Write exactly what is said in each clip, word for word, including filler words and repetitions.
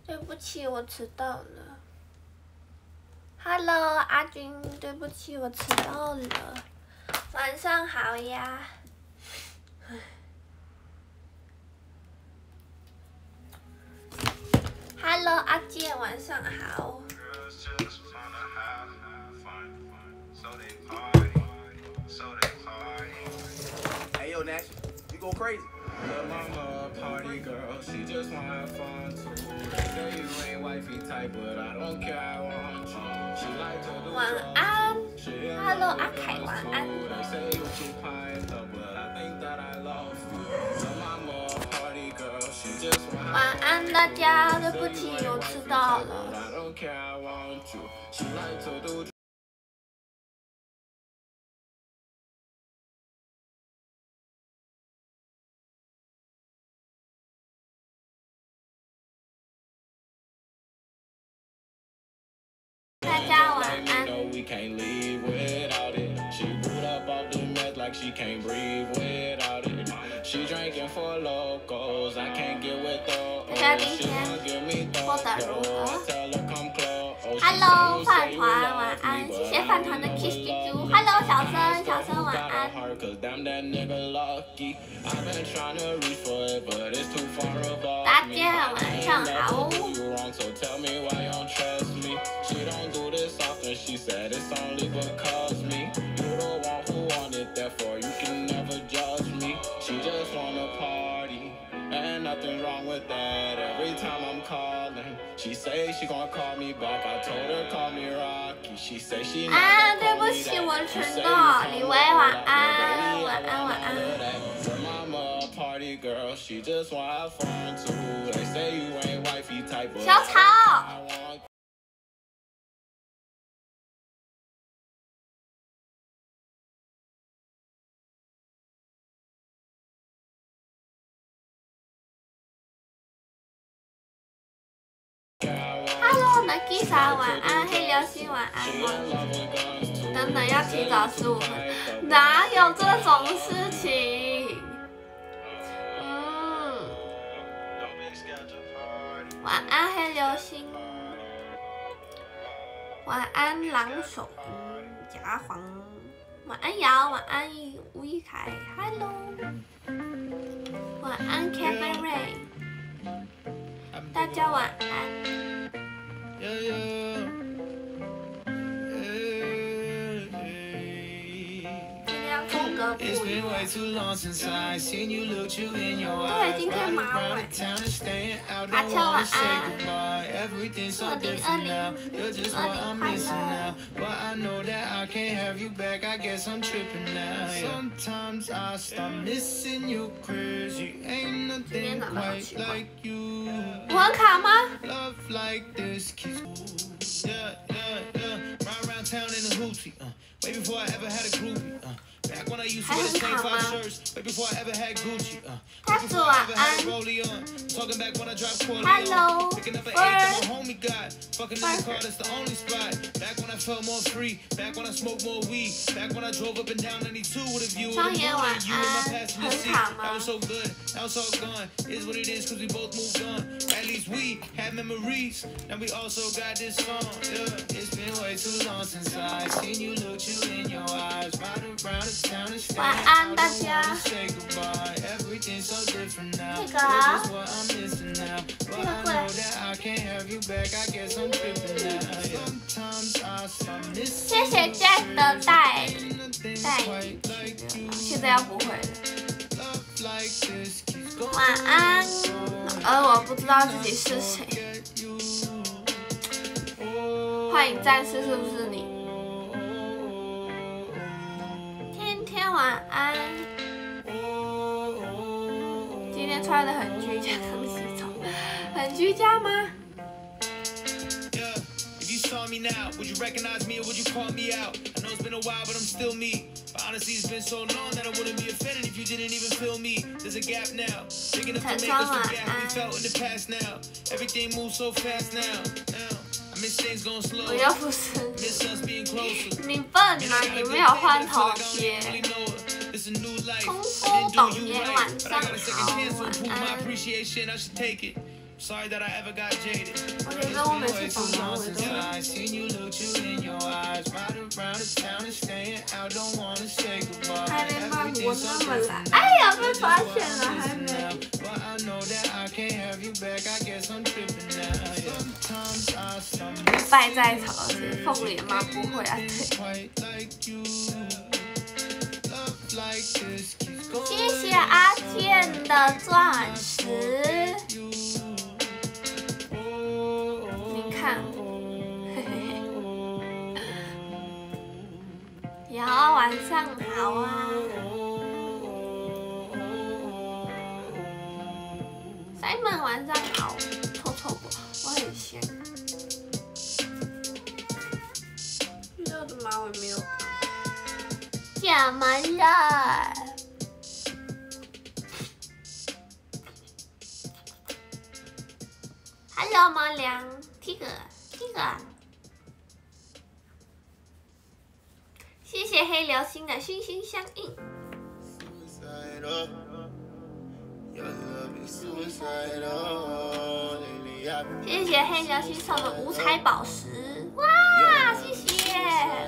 对不起，我迟到了。Hello， 阿军，对不起，我迟到了。晚上好呀。Hello， 阿健，晚上好。 Hey yo, Nash, you go crazy. Lil' mama, party girl, she just wanna have fun too. They say you ain't wifey type, but I don't care, I want you. She like to do 晚安 ，Hello， 阿凯，晚安。 They say you too piped up, but I think that I love you. Lil' mama, party girl, she just wanna 晚安，大家，对不起，我迟到了。 I don't care, I want you. She like to do 大家晚安。 We can't leave without it. She boot up off the meth like she can't breathe without it. She drinking for locals. I can't get with those. 大家今 She 天 wanna give me 过得如 those. 何 Tell her come close. ？Hello， 饭团，晚安，谢谢饭团的 kiss 猪猪。Hello， 小生，小生晚安。 大家晚上好。 She don't do this often, she said it's only because me. You the one who want it, therefore you can never judge me. She just wanna party, and nothing wrong with that. Every time I'm calling, she say she gonna call me back. I told her call me Rocky. She say she 啊，对不起，我迟到。李薇晚安，晚安，晚安。 Mama, party girl, she just wanna have fun too. They say you ain't wifey type, but 小草。 Hello， Nagisa 晚安，黑流星晚安。等等，要提早十五分，哪有这种事情？嗯，晚安，黑流星。晚安，狼手。假黄。晚安，瑶。晚安，吴一凯。Hello。晚安 ，Kevin Ray。 大家晚安。 Yeah, yeah. 今天风格不一样。对，今天马尾。阿秋晚安。二零二零，二零快乐。 今天长得好奇怪。我很卡吗？ Way before I ever had a groupie, uh. Back when I used to wear the same five shirts. Way before I ever had Gucci, uh. Way before I ever had Rollie on. Talking back when I dropped Corleone. Picking up an eight that my homie got. Fucking in the car, that's the only spot. Back when I felt more free. Back when I smoked more weed. Back when I drove up and down ninety-two with a view of the moon. You in my passenger seat. That was so good. Now it's all gone. Is what it is, cause we both moved on. At least we had memories. Now we also got this song. Yeah. It's been way too long since I seen you look you in your eyes. Ride around the town and stay. 晚安，大家。这个。谢谢 Jack 的带带领，现在要不会了。晚安，而我不知道自己是谁。幻影战士是不是你？天天晚安。今天穿的很居家，刚洗澡，很居家吗？ Saw me now, would you recognize me or would you call me out? I know it's been a while, but I'm still me. But honestly, it's been so long that I wouldn't be offended if you didn't even feel me. There's a gap now, big enough to make us forget how we felt in the past now. Everything moves so fast now. now. I miss things going slow. 我又不是。Miss us being closer. 你笨啊！你没有换头贴。空空懂年晚上好，晚安。 Sorry that I ever got jaded. 我觉得我每次访谈我都 I seen you look you in your eyes, ride around the town and staying out, don't wanna say goodbye. 还没办我那么懒，哎呀，被发现了，还没。 But I know that I can't have you back. I guess I'm tripping now. Sometimes I stumble. 败在草是凤梨吗？不会啊，对。 谢谢阿健的钻石。你看，嘿嘿嘿。有晚上好啊。Simon 晚上好，臭臭不？我很闲。遇到的马尾没有。 怎么了 ？Hello， 猫粮 ，Tiger，Tiger， 谢谢黑流星的心心相印。谢谢黑流星送的五彩宝石，哇，谢谢。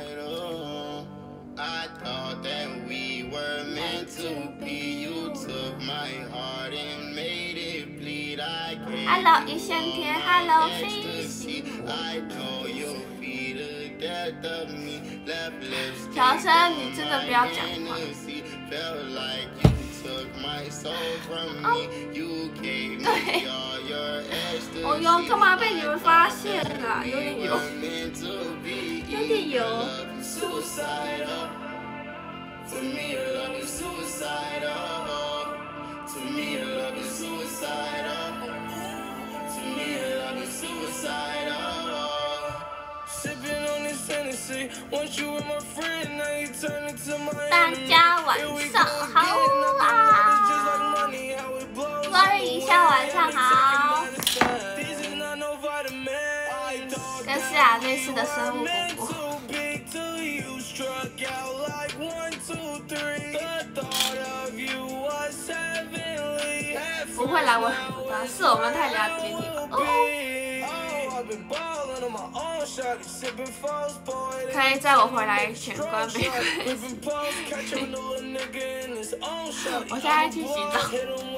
I thought that we were meant to be. You took my heart and made it bleed. I can't. Hello， 一线天 ，Hello， 飞行。 I know you'll be the death of me. Left lips. 小生，你真的不要讲话。 Felt like you took my soul from me. You gave me all your ecstasy. 哦哟，干嘛被你们发现啊？有点油，有点油。 Suicidal. To me, your love is suicidal. To me, your love is suicidal. To me, your love is suicidal. Sipping on this Tennessee. Once you were my friend, now you turn into my enemy. 大家晚上好啊！各位一下晚上好。这是啊，这次的生物姑姑。 不会来我的，是我们太了解你了。哦，可以在我回来前关没关系。我现在去洗澡。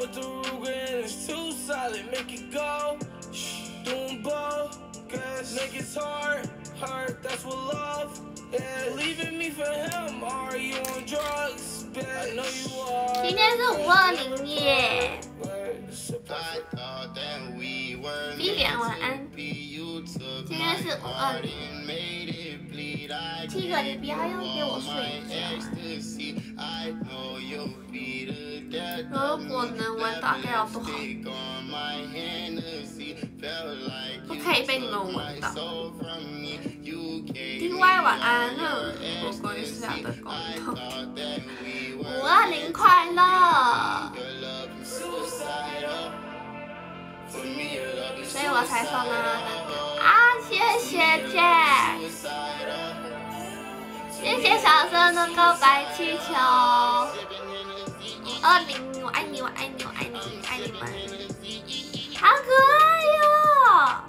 今天是五二零耶。 B 点晚安。今天是五二零。七个，你不要又给我睡觉。如果能闻到该有多好。不可以被你们闻到。D Y 晚安，那我关下的公投。五二零快乐！ 所以我才送呢啊！谢谢 Jack， 谢谢小生的告白气球。五二零，我爱你，我爱你，我爱你，爱你们，好可爱哟！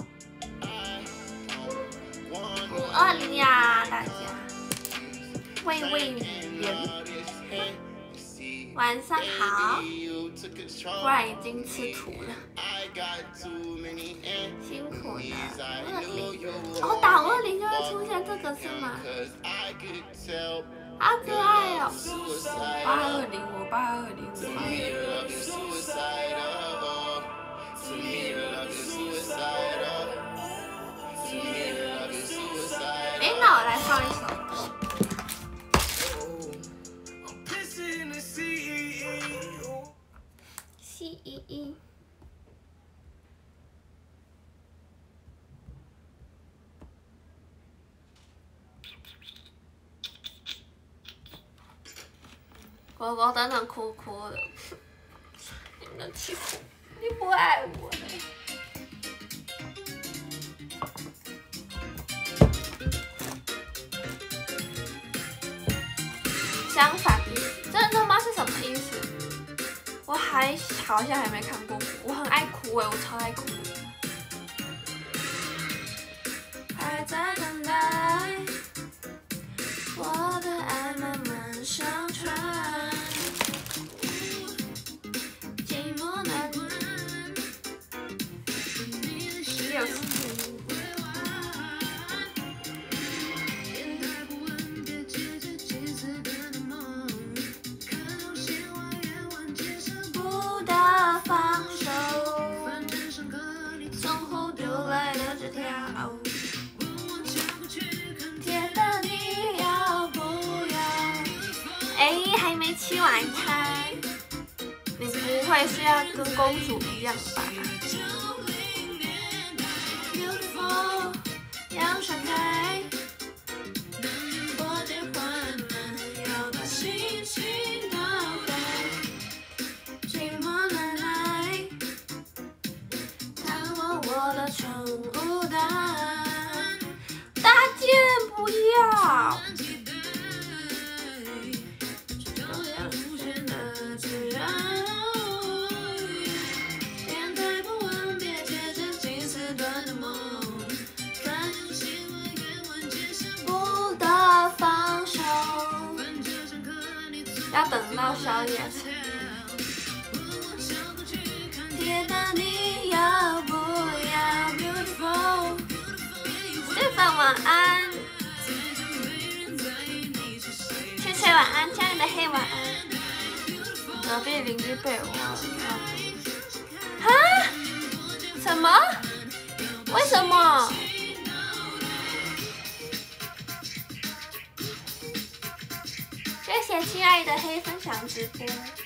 五二零呀，大家，喂喂人，晚上好。 不然已经吃土了，辛苦了。二零，哦，打二零就会出现这个是吗？好可爱哦！八二零，我八二零，我八二零。哎，那我来放一首歌。 C 一一，狗狗等等哭哭的，你们欺负，你不爱我了。相反意思，真的吗？是什么意思？我好还好像还没看过，我很爱哭哎，我超爱哭。还在等待，我的爱慢慢上传。寂寞难六十。不得放手，从后丢来的纸条。铁的你要不要？哎，还没吃晚餐，你不会是要跟公主一样吧？要闪开，我结婚了，要把心情倒开。寂寞奶奶，看我我的宠物蛋，大姐不要。要等到宵夜吃。铁蛋，你要不要 beautiful？ Stephen 晚安，翠翠晚安，亲爱的黑晚安。隔壁邻居被我哈？什么？为什么？谢谢亲爱的黑分享直播。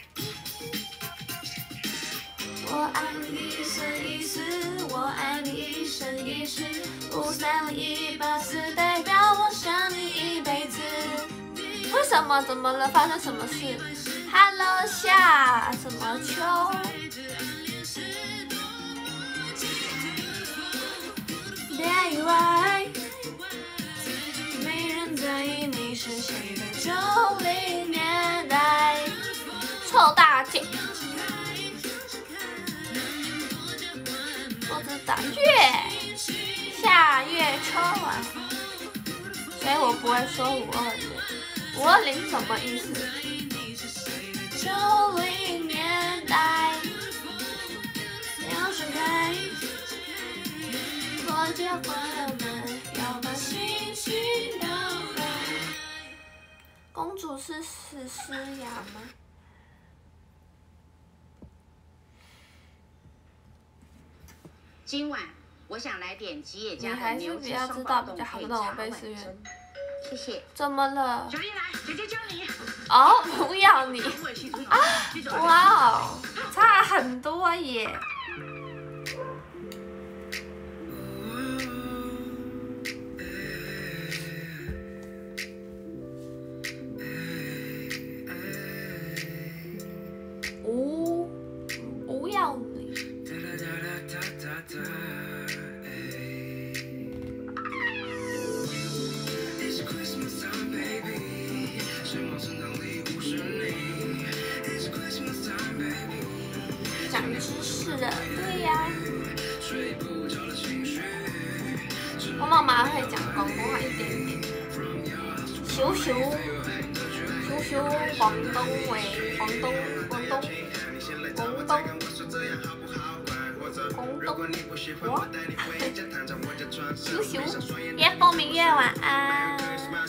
我爱你一生一世，我爱你一生一世，五三零一八四代表我想你一辈子。为什么？怎么了？发生什么事 ？Hello 夏，什么秋？别以为没人在意你是谁的九零年代，臭大姐。我知道月夏月秋啊，所以我不会说五二零。五二零什么意思？九零年代，要盛开。我结婚了，要把心情倒开。公主是史诗雅吗？ 今晚我想来点吉野家你还是比较知道比较好的那种贝斯乐。 谢谢。 怎么了？ 小叶来，姐姐教你。 哦，不要你啊！哇哦，差很多耶。无无要你。长知识了，对呀。我妈妈会讲广东话一点点。少少少少廣東話，廣東廣東廣東廣東話。少少。夜風明月晚安。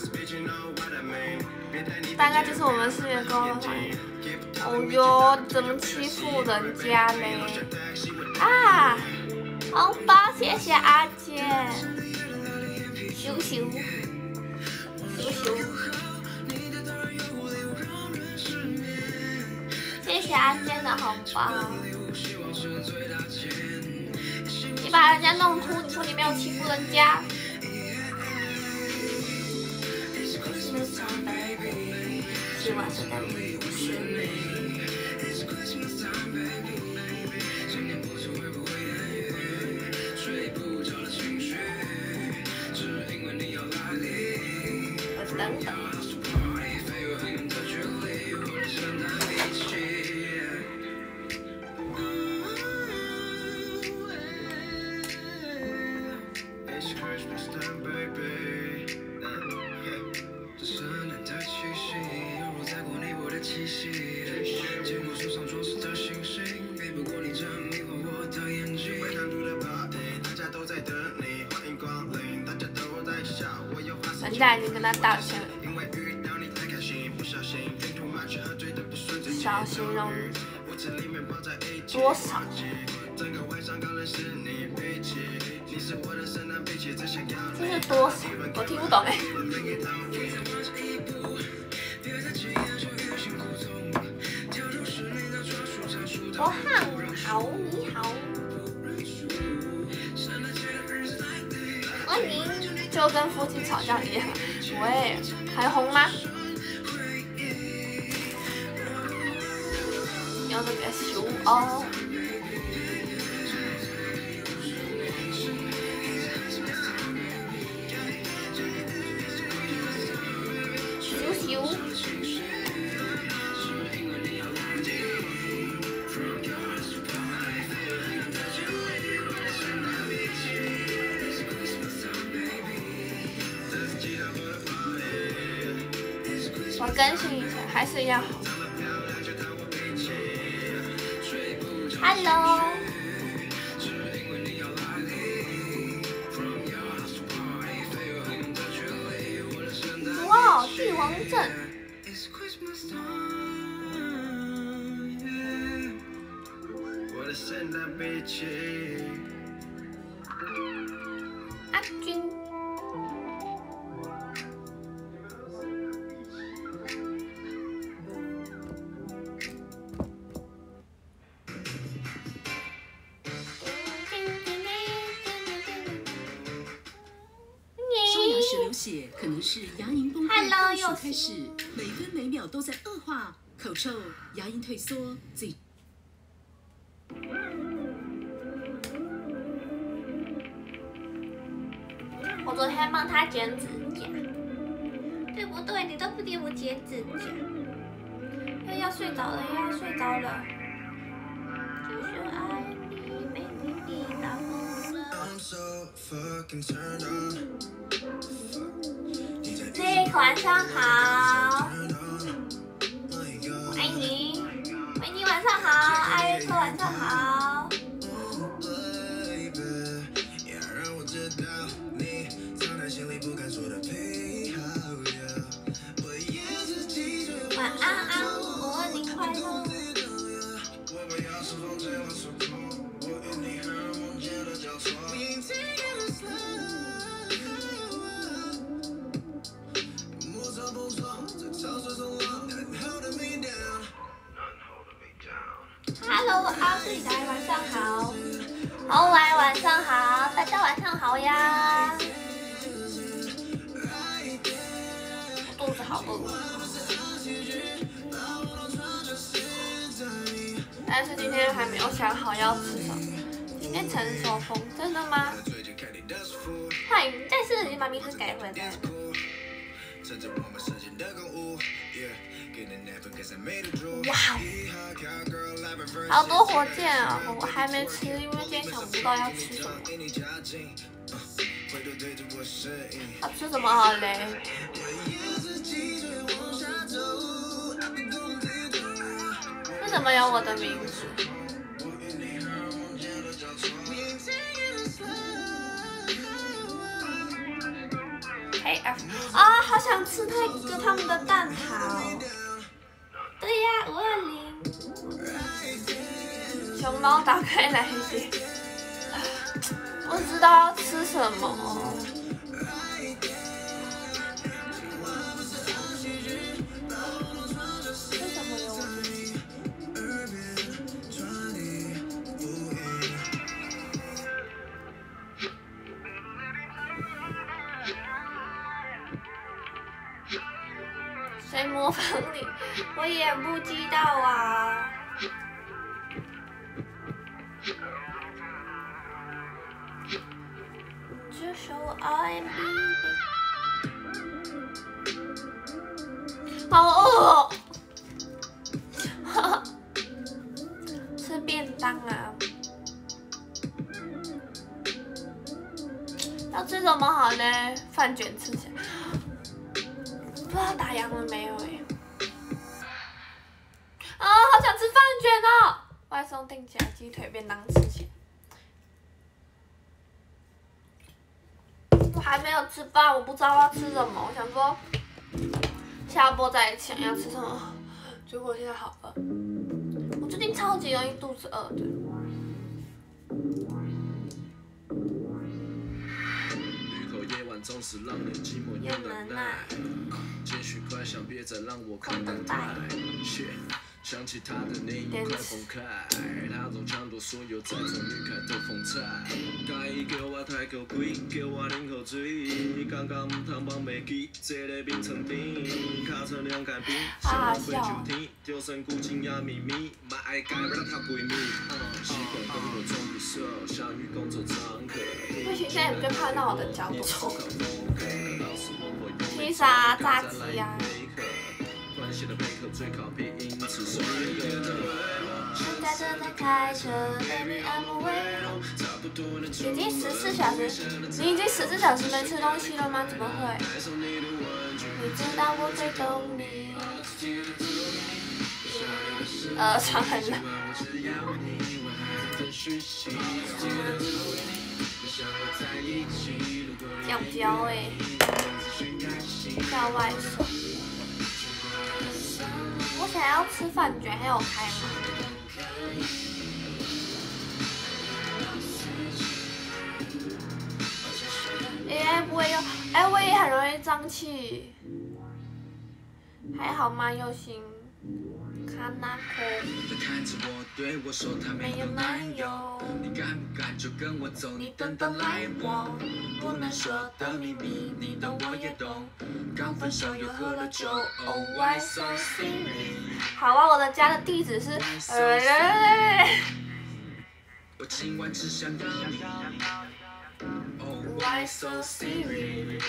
大概就是我们四月高的反应。哦哟，怎么欺负人家嘞？啊！红包谢谢阿健。羞羞。羞羞。谢谢阿健的红包。你把人家弄哭，你说你没有欺负人家？希望圣诞礼物顺利。我等等。 期待已经跟他道歉了。小形容语多少？这是多少？我听不懂哎。我汉好，你好。欢迎，就跟夫妻吵架一样。喂，还红吗？有那个熊哦。咻咻。我更新一下，还是要好。Hello。哇，帝王阵。阿军。 血可能是牙龈崩溃倒数开始，每分每秒都在恶化，口臭、牙龈退缩，嘴。 我昨天帮他剪指甲，对不对？你都不给我剪指甲，又要睡着了，又要睡着了。就是爱你，被你打疯了。Nick 晚上好，我爱你，维尼晚上好，艾瑞克晚上好。晚安安，我你快乐。Hello， 阿对来晚上好，欧来晚上好，大家晚上好呀。我肚子好饿，但是今天还没有想好要吃什么。今天成熟风，真的吗？嗨，但是妈咪是改回来的。哇，好多火箭啊！我还没吃，因为今天想不到要吃什么。要吃什么好嘞？为什么有我的名字？K F 啊，好想吃那个他们的蛋挞。对呀，五二零。熊猫打开来一点，不知道要吃什么。为什么有我的名字？谁模仿你？我也不知道啊。这首 R and B。好饿哦！吃便当啊！要吃什么好呢？饭卷吃起来。不知道打烊了没有哎？啊，好想吃饭卷哦！外送订起来，鸡腿便当吃起来。 我还没有吃饭，我不知道要吃什么。我想说下播再想要吃什么，结果现在好饿。我最近超级容易肚子饿的。 总是让人寂寞又难耐，继续快想别再让我空等待。想起他的你快崩开，他总抢夺所有在这女孩的风采。介意叫我太高贵，叫我啉口水，刚刚唔通放袂记，这个冰床顶，卡车两间边，想飞酒天，就算古今也秘密，莫爱改不了她闺蜜。习惯工作从不熟，下雨工作常客。 不行，现在你就看到我的脚不臭。披萨、炸鸡呀。现在正在开车 ，Baby I'm away。已经十四小时，你已经十四小时没吃东西了吗？怎么会？你知道我最懂你。呃，床很冷。酱椒哎，叫外送。我想要吃饭卷，还有开吗？哎，不会用，哎，我也很容易胀气。还好吗，佑星？卡纳克。没有男友。你敢不敢就跟我走？你等等来我。不能说的秘密，你懂我也懂。刚分手又喝了酒 ，Oh why so serious？ 好啊，我的家的地址是呃。我今晚只想要你 ，Oh why so serious？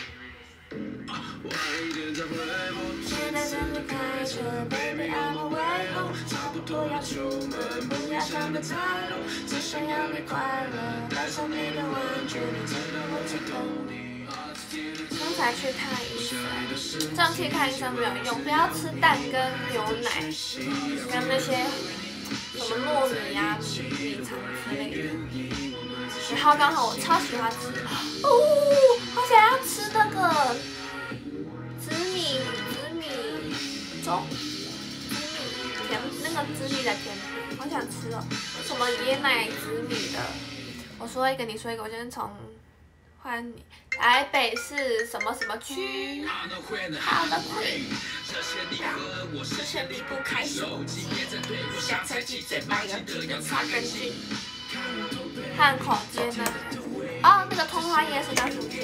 现在正在开车 ，Baby I'm away home， 差不多要出门，不要想得太多，只想要你快乐，带上你的玩具，你知道我最懂你。刚才去看医生，这样去看医生没有用，不要吃蛋跟牛奶，跟那些什么糯米呀、米米肠之类的。然后刚好我超喜欢吃，哦，好想要吃那个紫米紫米粥，紫米甜那个紫米的甜品，好想吃哦。什么椰奶紫米的，我说一个，你说一个，我先从换你。台北市什么什么区？好的 queen， 这些离不开手机，下菜鸡嘴巴要记得擦干净。汉口街呢？哦，那个通化夜市叫什么？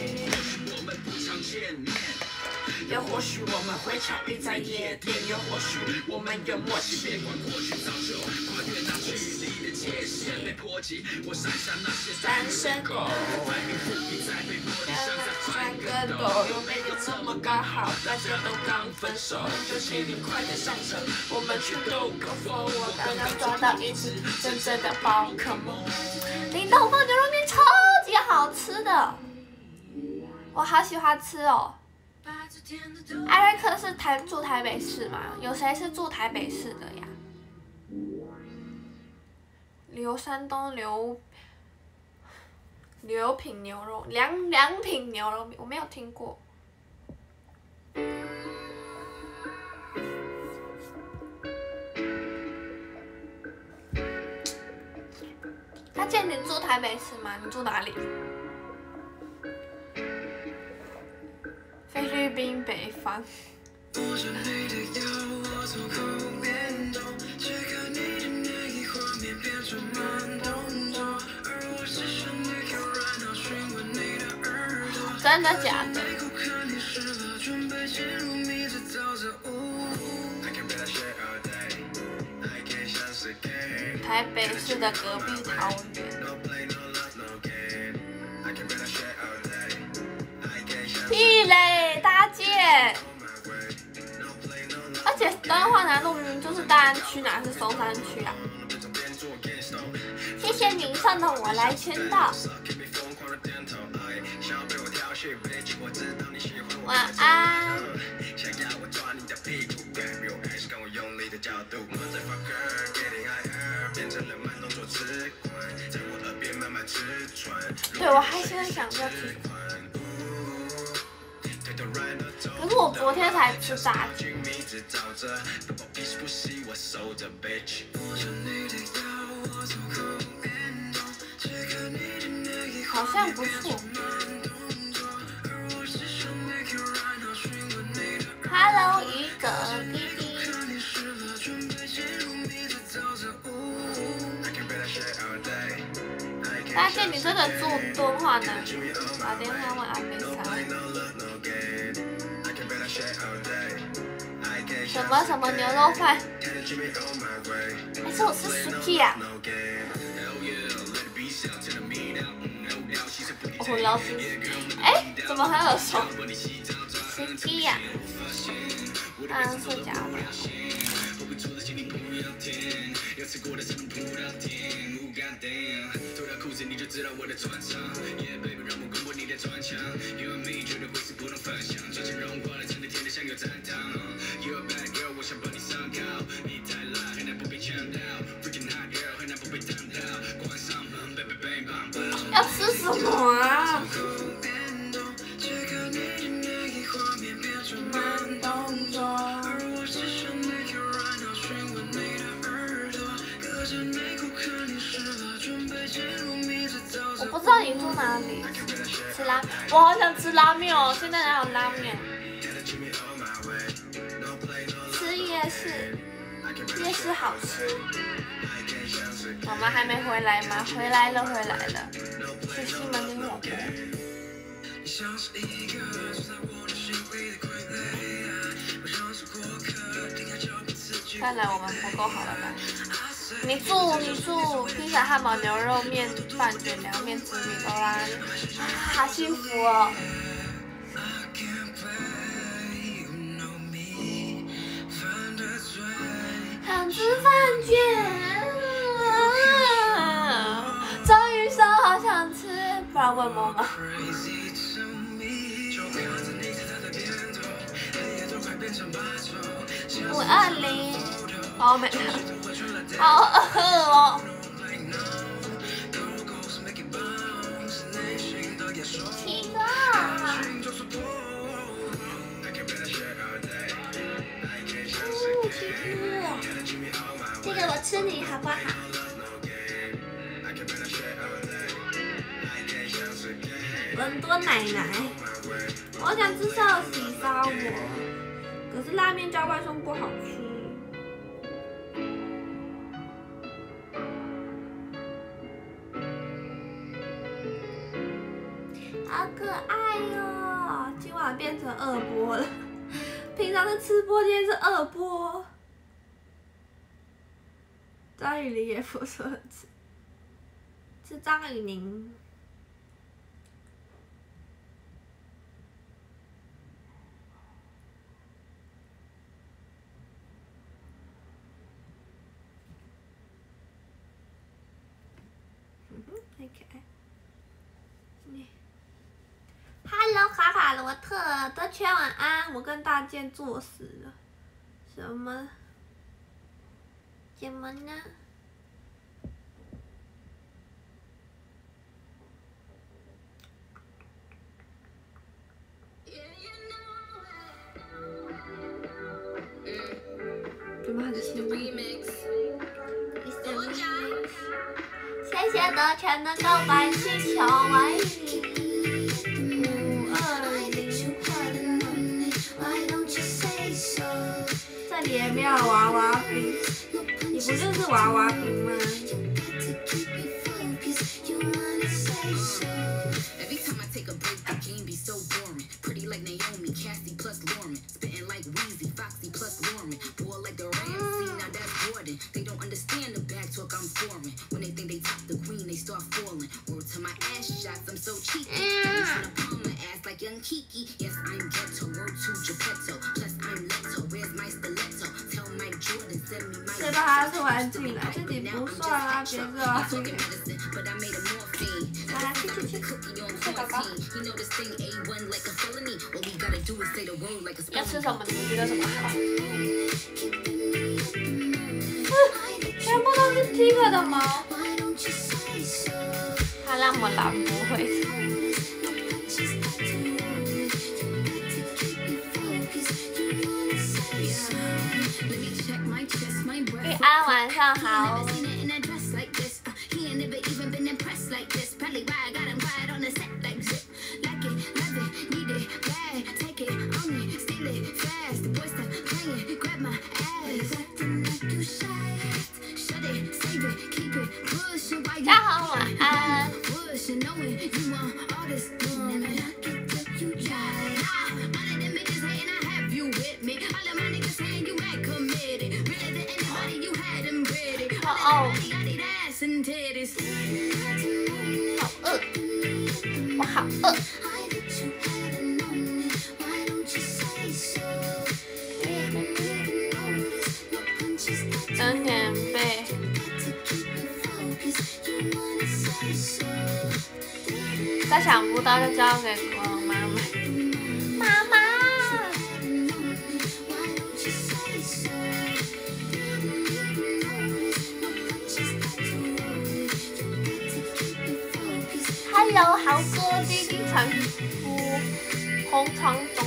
又或许我们会巧遇在夜店，又或许我们有默契。别管过去早就跨越那距离的界限被波及，我闪下那些单身狗，在被覆盖在被玻璃上再翻个斗，又没有这么刚好，大家都刚分手，就请你快点上车，我们去兜个风。我刚刚抓到一只真正的宝可梦，林东风牛肉面超级好吃的，我好喜欢吃哦。艾瑞克是台住台北市吗？有谁是住台北市的呀？刘山东刘刘品牛肉良良品牛肉面，我没有听过。他见你住台北市吗？你住哪里？菲律宾北方。真的假的？台北市的隔壁桃园。屁嘞，大姐！而且敦化南路明明就是大安区，哪是松山区啊？谢谢您上的我来签到。晚安。对，我还现在想着提。 可是我昨天才吃炸鸡。好像不错。Hello， 一个弟弟。大姐，你这个做敦化男，打电话问阿妹才。什么什么牛肉饭？还是我吃 Suki 啊？我老师，哎，怎么还有手 ？Suki 呀？当然是假的。要吃什么啊？慢动作。我不知道你住哪里，吃拉，我好想吃拉面哦！现在哪有拉面？吃夜市，夜市好吃。妈妈还没回来吗？回来了，回来了。去西门町火锅。看来我们不够好了吧？你住你住披萨、汉堡、牛肉面、饭卷、凉面、紫米都拉，好幸福哦！想吃饭卷，终于说好想吃，不然问妈妈。五二零，好美，好饿哦！七个，哦，七个，这个我吃你好不好？伦敦奶奶，我想吃寿喜烧我。可是拉面加外送不好吃，好可爱哟、哦！今晚变成二播了，平常是吃播，今天是二播。张雨玲也不说吃，是张雨宁。Hello， 卡卡罗特，德圈晚安。我跟大健作死了，什么？怎么呢？怎么很亲密？谢谢德圈的告白气球，我爱你。这里也没有娃娃兵，你不就是娃娃兵吗？谁把他突然进来？自己不算啊，别这样。来，去去去，睡宝宝。要吃什么？你们觉得什么好？全部都是 Tiger 的猫。他那么蓝不会。 安，晚上好。大家好，晚安。哦哦，好饿，我好饿。整点背。再想不到就交给国王妈妈。妈妈。Hello， 豪哥，滴滴传出红床中。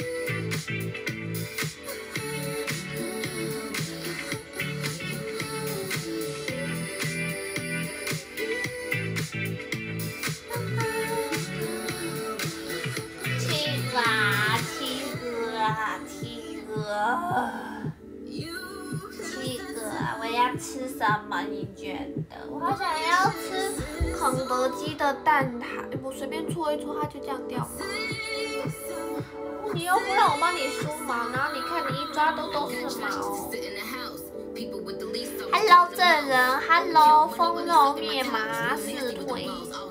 七哥啊，七哥啊，七哥，七哥，我要吃什么？你觉得？我好想要吃肯德基的蛋挞，我随便搓一搓，它就这样掉毛。你又不让我帮你梳毛，然后你看你一抓都都是毛。Hello 证人 ，Hello 风肉面麻四腿。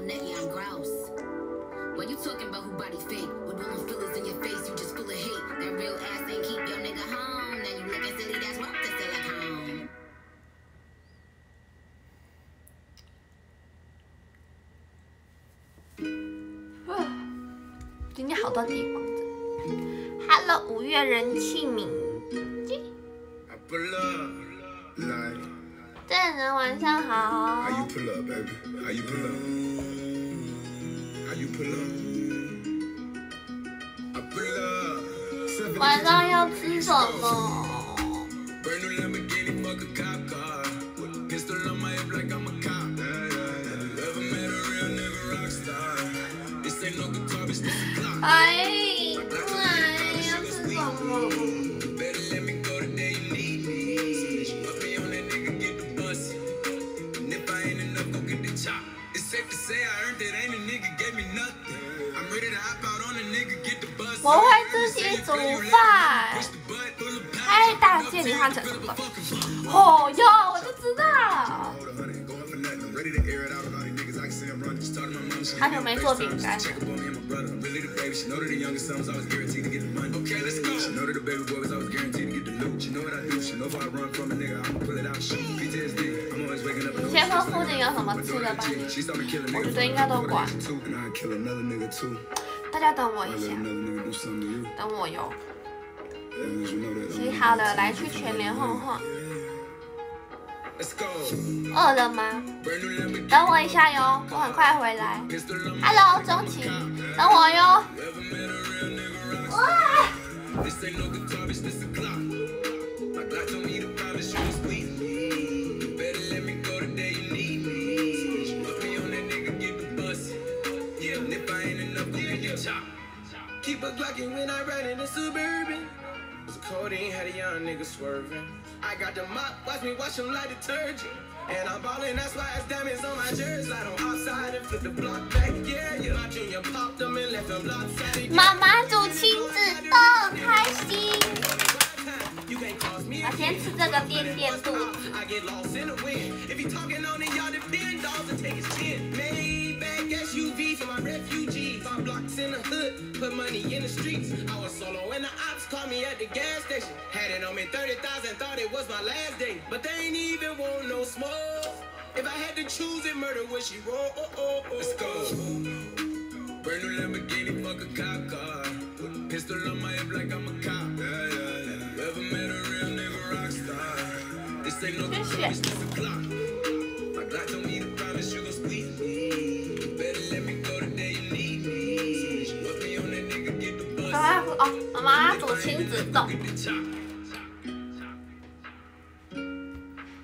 今天好多地方的。Hello 五月人气名记。证人晚上好。晚上要吃什么？哎，哎，要吃什么？我会自己煮饭。哎，大姐，你换成什么？哦哟，我就知道。好久没做饼干。先说附近有什么吃的吧，我觉得应该都管。大家等我一下，等我哟。洗好了，来去全联晃晃。饿了吗？等我一下哟，我很快回来。Hello， 钟情，等我哟。哇！Keep a Glockin' when I ride in the Suburban. The codeine had a young nigga swerving. I got the mop, watch me wash them like detergent. And I'm ballin', that's why it's diamonds on my jersey. Slide on outside and flip the block back. Yeah, yeah. My junior popped them and left them lopsided. 妈妈煮亲子冻，开心。我先吃这个垫垫肚子。I get lost in the wind. If you talking on it, y'all depend dolls and take his chin. Maybach S U V for my refugees. Five blocks in the hood, put money in the streets. I was solo when the ops called me at the gas station. Had it on me thirty thousand, thought it was my last day. But they ain't even want no smoke. If I had to choose it, murder would she roll? Oh, oh, oh. Let's go. Brand new Lamborghini, fuck a cop car. Pistol on my hip like I'm a cop. Yeah, yeah, yeah. Ever met a real nigga rock star? This ain't no guitar, it's just a clock. My Glock told me to promise you gon' squeeze me. Better let me go the day you need me. Put me on that nigga, get the bus. 哦，妈妈煮亲子冻。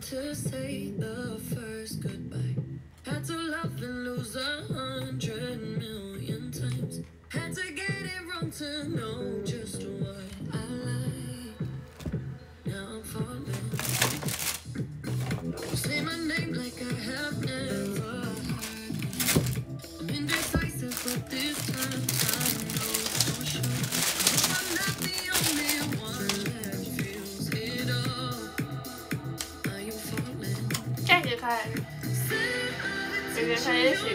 to say the first goodbye. Had to love and lose a hundred million times. Had to get it wrong to know just what I like. Now I'm falling. You say my name like I have never heard. I'm indecisive, but this time I know for sure. Oh, I'm not the only one that feels it all. Are you falling? 这个开始，这个开始洗头。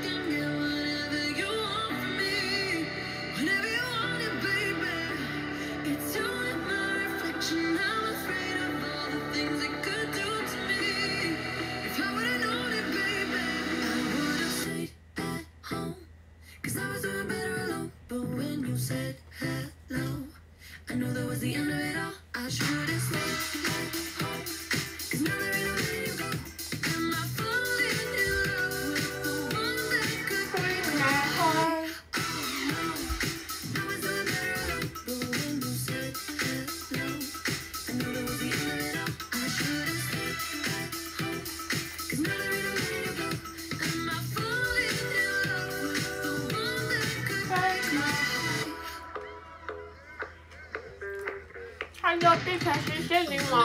它就变成是些柠檬。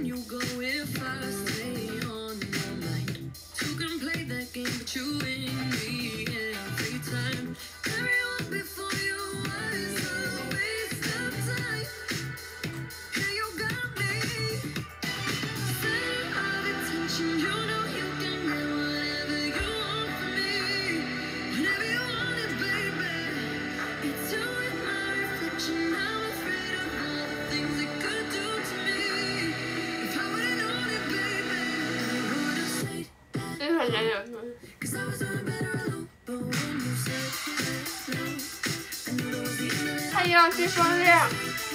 它要去风量。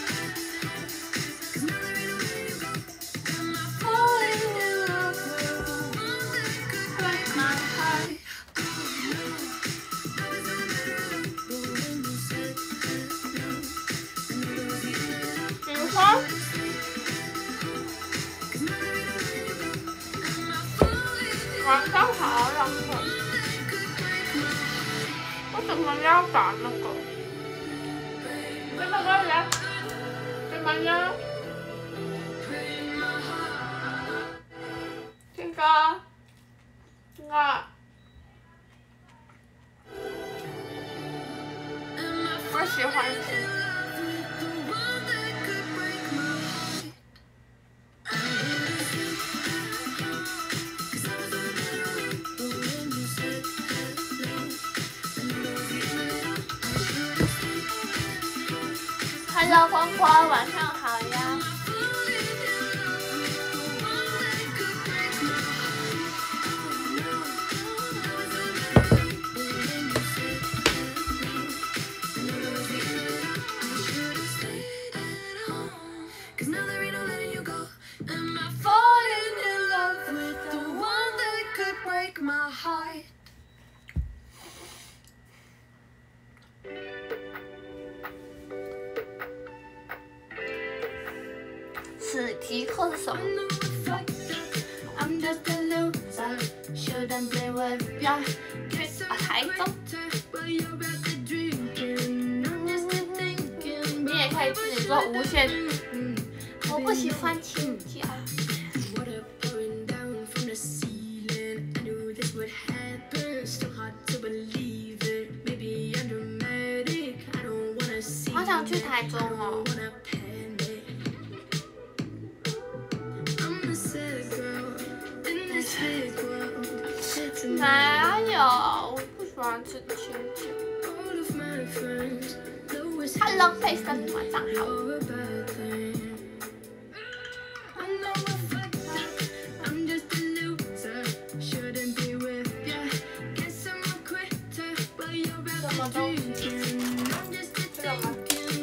比如说。 晚上好，然后我怎么要打那个？这个来，这个呢？这个，这个，我喜欢吃。 Hello， 光光，晚上好呀。此题课是什么？啊，台中。你也可以自己做无限。我不喜欢请假。好想去台中哦。 哪有？我不喜欢吃青椒。Hello， 佩森，晚上好。什么东西？这个吗？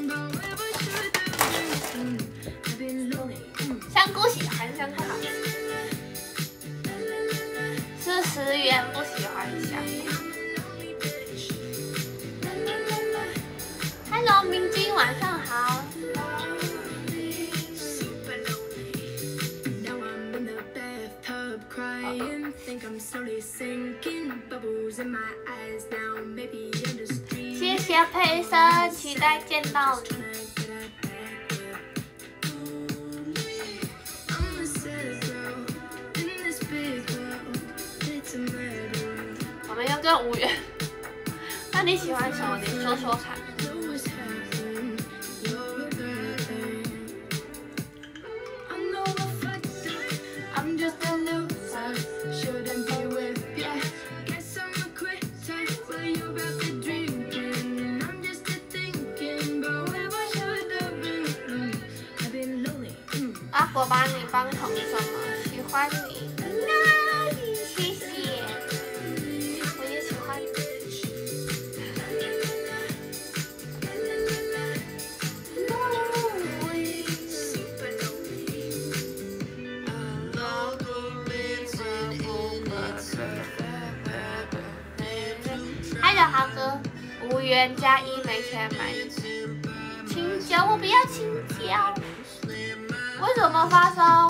香菇喜欢香菇好吃。 是十元，不喜欢香。Hello， 明晶，晚上好。 谢谢佩珊，期待见到你。我们又跟无缘，那你喜欢什么？你说说看。阿果把你当成什么？喜欢你，谢谢，我也喜欢你。还有豪哥，无缘加一没钱买青椒，我不要青椒。为什么发烧？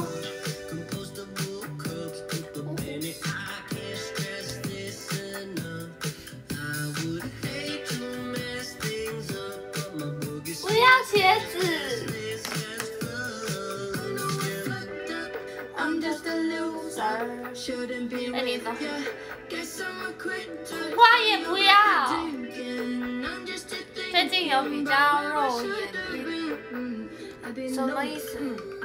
不要茄子。那你呢？苦瓜也不要。最近有比较肉眼，什么意思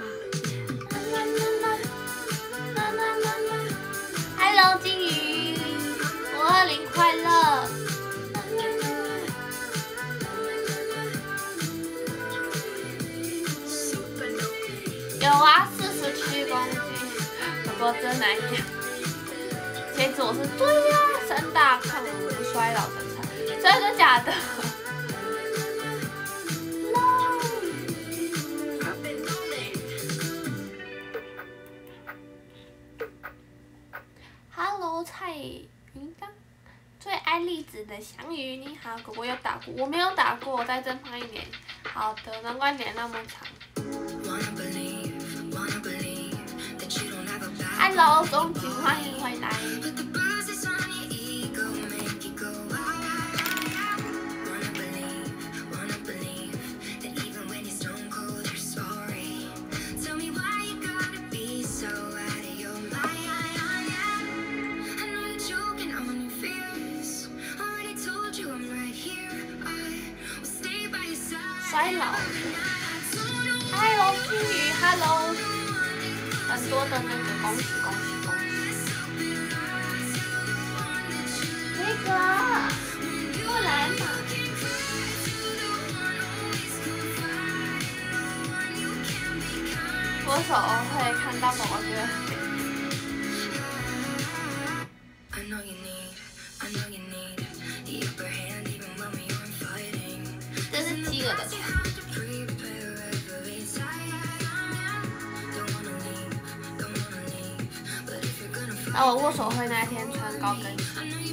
？Hello， 金鱼，五二零快乐！有啊，四十七公斤，不过真难养。茄子我是对呀、啊，三大抗不衰老的菜，真的假的？ Hello， 蔡云刚，最爱栗子的翔宇，你好，狗狗有打过，我没有打过，我在正方一年。好的，难怪脸那么长。Hello， 钟景，欢迎回来。衰老 ，Hello 金鱼 ，Hello， 很多的那个恭喜恭喜恭喜，那个过来嘛，左手会看到狗狗觉得。 这是饥饿的菜。然后我握手会那天穿高跟鞋，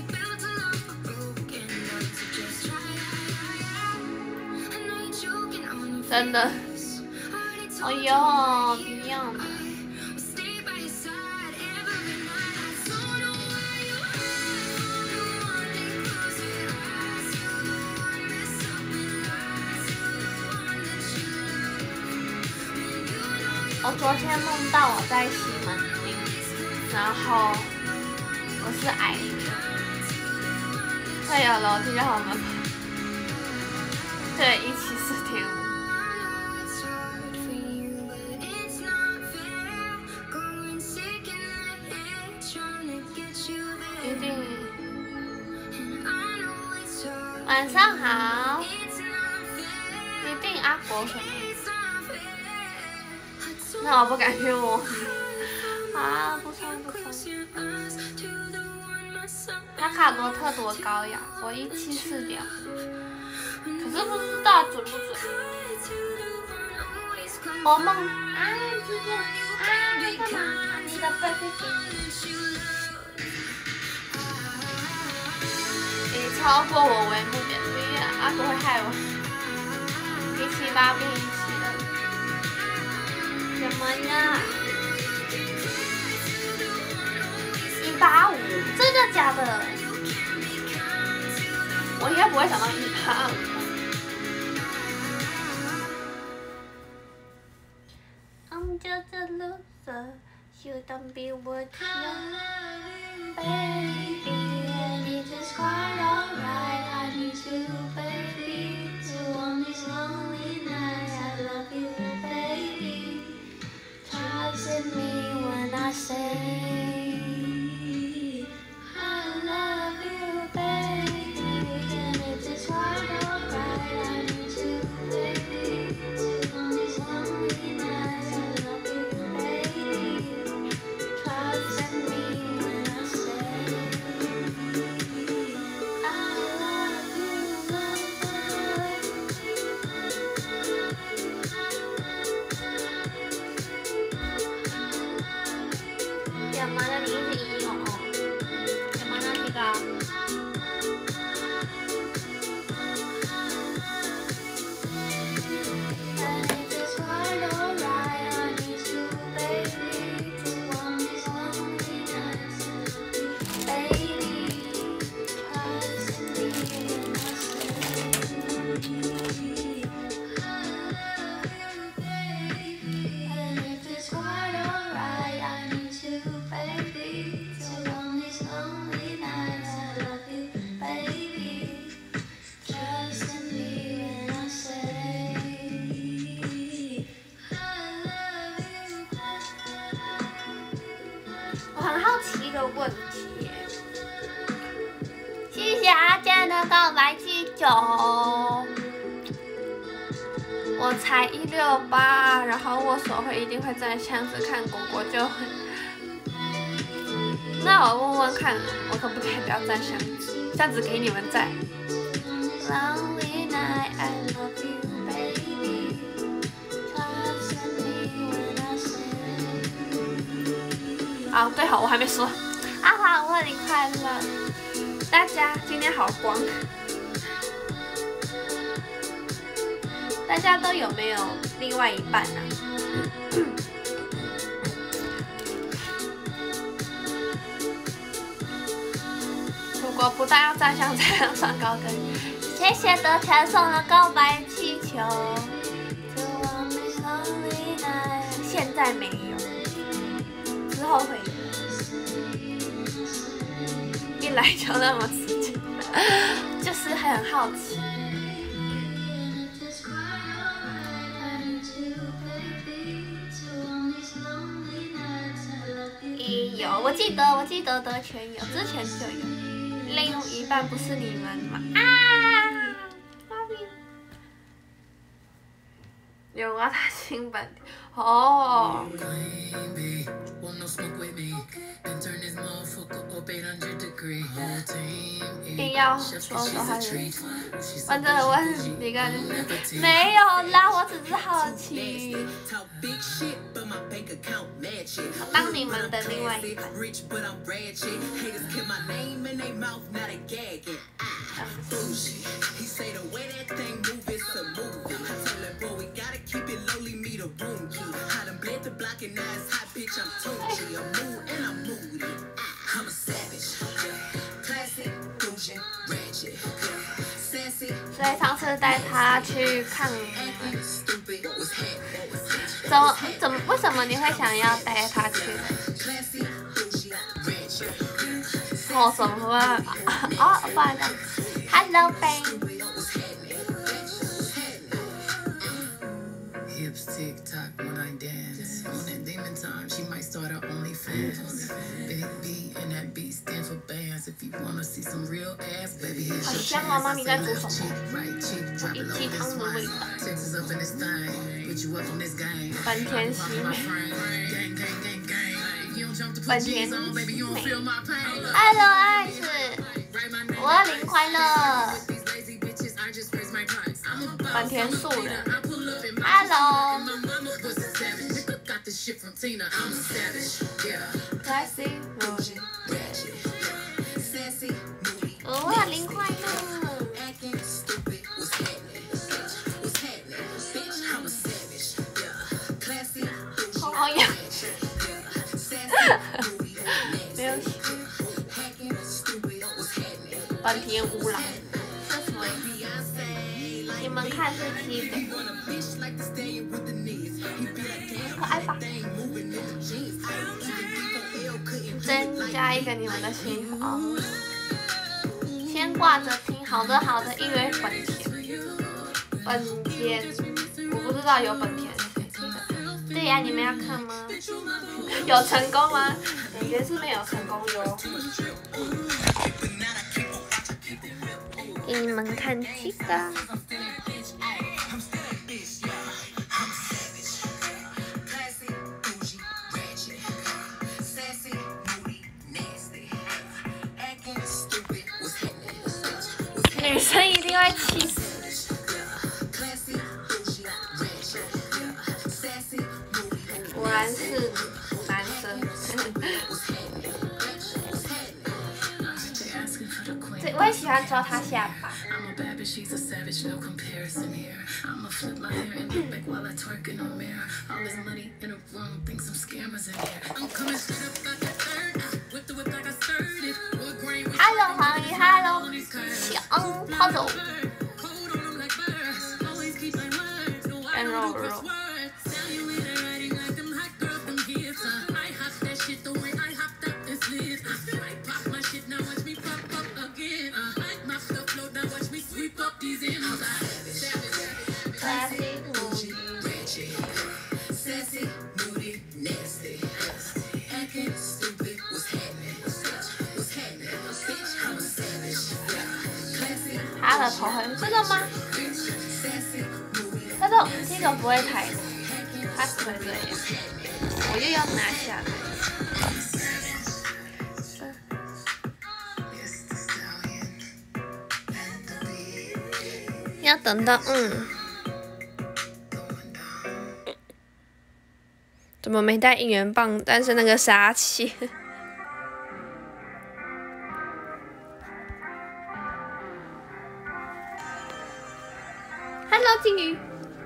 真的。哎呦，不要嘛！我昨天梦到我在西门町，然后我是矮的，会有楼梯让我们跑，对，一七四点五。一定。晚上好。一定阿国什么？ 那我不敢去摸啊！不穿不穿。他卡罗特多高呀？我一七四点，可是不知道准不准。我梦啊，今天啊，干嘛？你的背背背。以超过我为目标，因为阿国会害我。一七八变一七二。 什么呀？ 的，我应该不会想到一趴。I'm just a loser, you don't be what you baby, and it is quite alright. I need you, baby, to on this lonely night. I love you, baby. Trust in me when I say I love you, baby, and it is quite alright. I need you, baby, to on this lonely night. I love you, baby. Trust in me when I say I love you, love. 干嘛呢？你一直一哦哦。干嘛呢？这个。我很好奇一个问题耶，谢谢阿健的告白气球。我才一六八，然后我手会一定会在箱子看果果就会。那我问问看，我可不可以不要站箱子？箱子给你们站。Lonely night, I love you, baby. Trust me when I say. 啊，对好，我还没说。阿华五二零快乐！大家今天好光。大家都有没有另外一半啊？如果不但要站箱才能上高跟。谢谢德全送的告白气球。现在没有，之后会有。一来就那么直接，就是很好奇。有，我记得，我记得德全有，之前就有。另一半不是你们吗？啊 ，love you。有啊，他新版哦。硬要说说还是，反正我你个没有啦，我只是好奇。当你们的另外一半。所以上次带他去看，怎么怎么为什么你会想要带他去？哦，什么啊？哦，不然的 ，Hello babe。Tick tock when I dance. On that demon time, she might start her OnlyFans. Big B and that B stand for bands. If you wanna see some real ass, baby, here's your chance. I say left cheek, right cheek, drop it low this wine. Texas up in this thing, put you up on this game. My friend, gang, gang, gang, gang. If you don't jump to put jeans on, baby, you don't feel my pain. Hello, 爱子，五二零快乐。坂田树人 ，Hello。五二零快乐。好痒。没有。 本田无郎，这什么？你们看是七个，可爱吧？增加一个你们的心哦。先挂着听，好的好的，因为本田，本田，我不知道有本田是谁。对呀，你们要看吗？有成功吗？感觉是没有成功哟。给你们看这个。女生一定会气死。果然是男生。这我也喜欢抓他下巴。Hello 黄鱼 ，Hello 强跑走，干肉肉。他的头很这个吗？他都这个不会抬头，他只会这样。我又要拿下来。要等到嗯，怎么没带应援棒？但是那个杀气。Hello， 金鱼。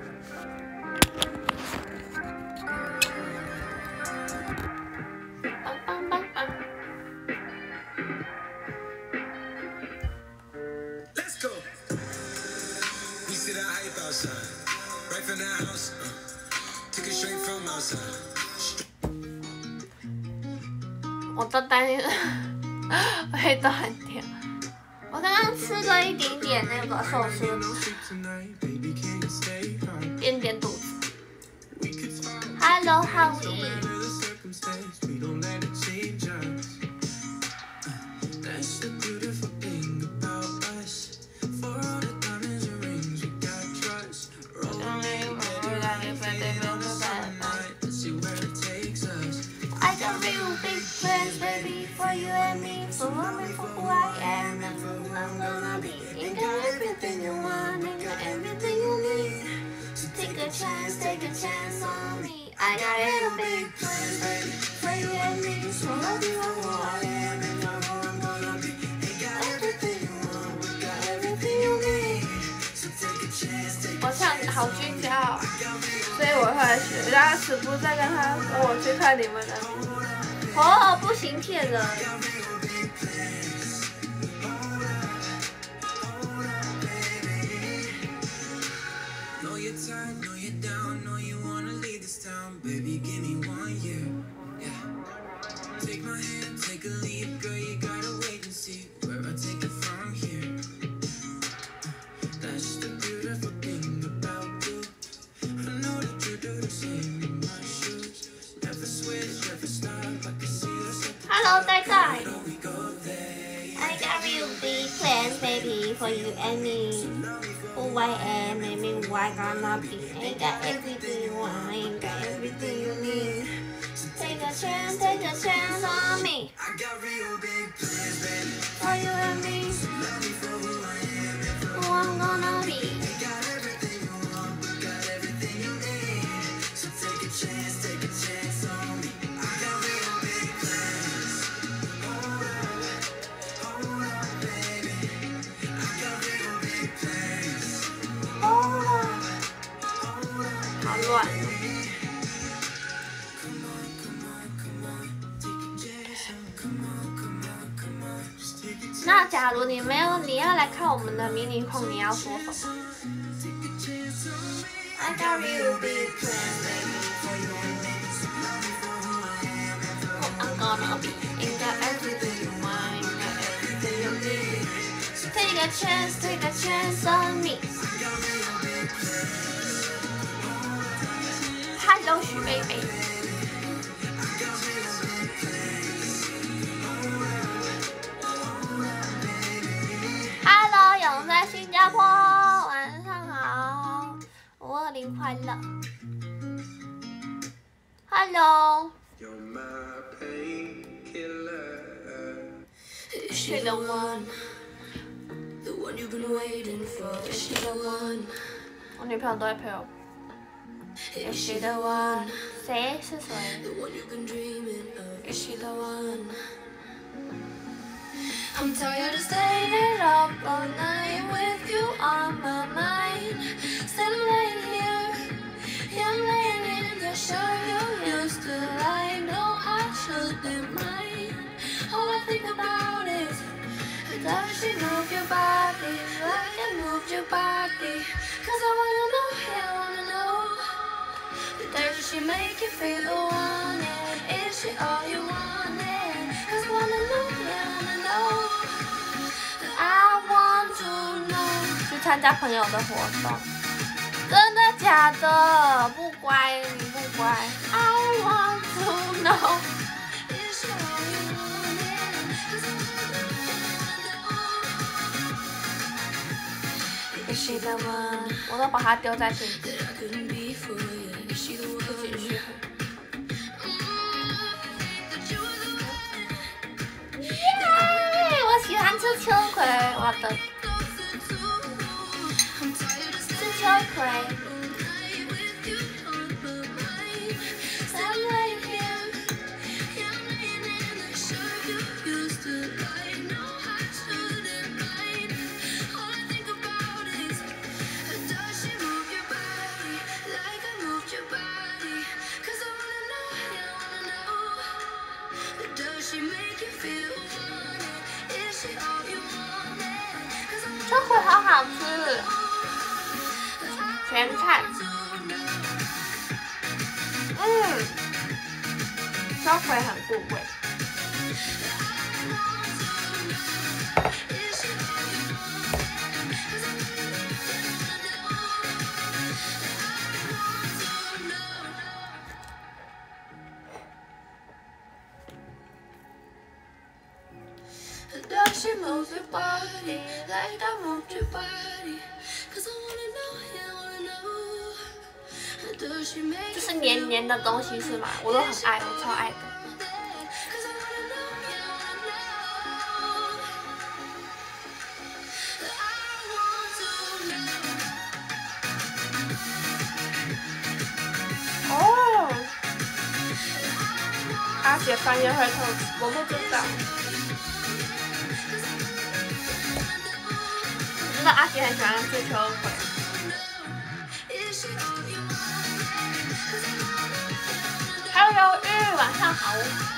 棒棒棒棒。Let's go. We sit out hype outside, right from the house. Took it straight from outside. 我都担心味道很甜。我刚刚吃了一点点那个寿司，垫垫肚子。Hello， 浩毅。I got real big plans, baby, for you and me, for me, for who I am, and for who I'm gonna be. Ain't got everything you want, ain't got everything you need. So take a chance, take a chance on me. I got real big plans, baby, for you and me, so love you for who I am, and for who I'm gonna be. Ain't got everything you want, we got everything you need. So take a chance, take a chance. 我唱好君家哦，所以我后来学，然后此不再跟他说我去看你们的。哦，不行，骗人。Hello， 呆呆。I got real big plans, baby, for you and me. Who I am, and me who I gonna be. Ain't got everything you want, ain't got everything you need. So take a chance, take a chance on me. I got real big plans, baby, for you and me. Who I'm gonna be. Ain't got everything you want, but got everything you need. So take a chance, take a chance on me. I got real big plans. Hold on, hold on, baby. I got real big plans. Hold on, hold on. 好乱。Come on, come on, come on. Take a chance, come on, come on, come on. Just take a chance. 那假如你没有，你要来看我们的迷你控，你要说什么 ？I got you big plan, baby, for you and me. I'm gonna be in the everything you want, got everything you need. Take a chance, take a chance on me. Hello, 许贝贝。Hello， 永在新加坡，晚上好，五二零快乐。Hello。Is she the one? The one you've been waiting for? Is she the one? 我女朋友都在陪我。Is she the one? 谁是谁 The one you've been dreaming of? Is she the one? I'm tired of staying up all night with you on my mind. Still laying here, yeah, I'm laying in your shirt you used to like. No, I shouldn't mind. All I think about is does she move your body like I moved your body? Cause I wanna know, yeah, I wanna know. Does she make you feel wanted? Is she all you wanted? Cause I wanna know, yeah, I wanna know. I want to know. 去参加朋友的活动，真的假的？不乖，你不乖。I want to know. Is she all you wanted? Cause I wanna know. Is she the one? 我都把它丢在镜子。耶！我喜欢吃秋葵，我的吃秋葵。秋葵好好吃，全菜。嗯，秋葵很顾味。Does she move your body like I moved your body? Cause I wanna know, yeah, I wanna know. Does she make 这是黏黏的东西是吗？我都很爱，我超爱的。哦，阿姐翻页会透，我不知道。知道阿姐很喜欢吃秋葵。Hello， 玉，晚上好。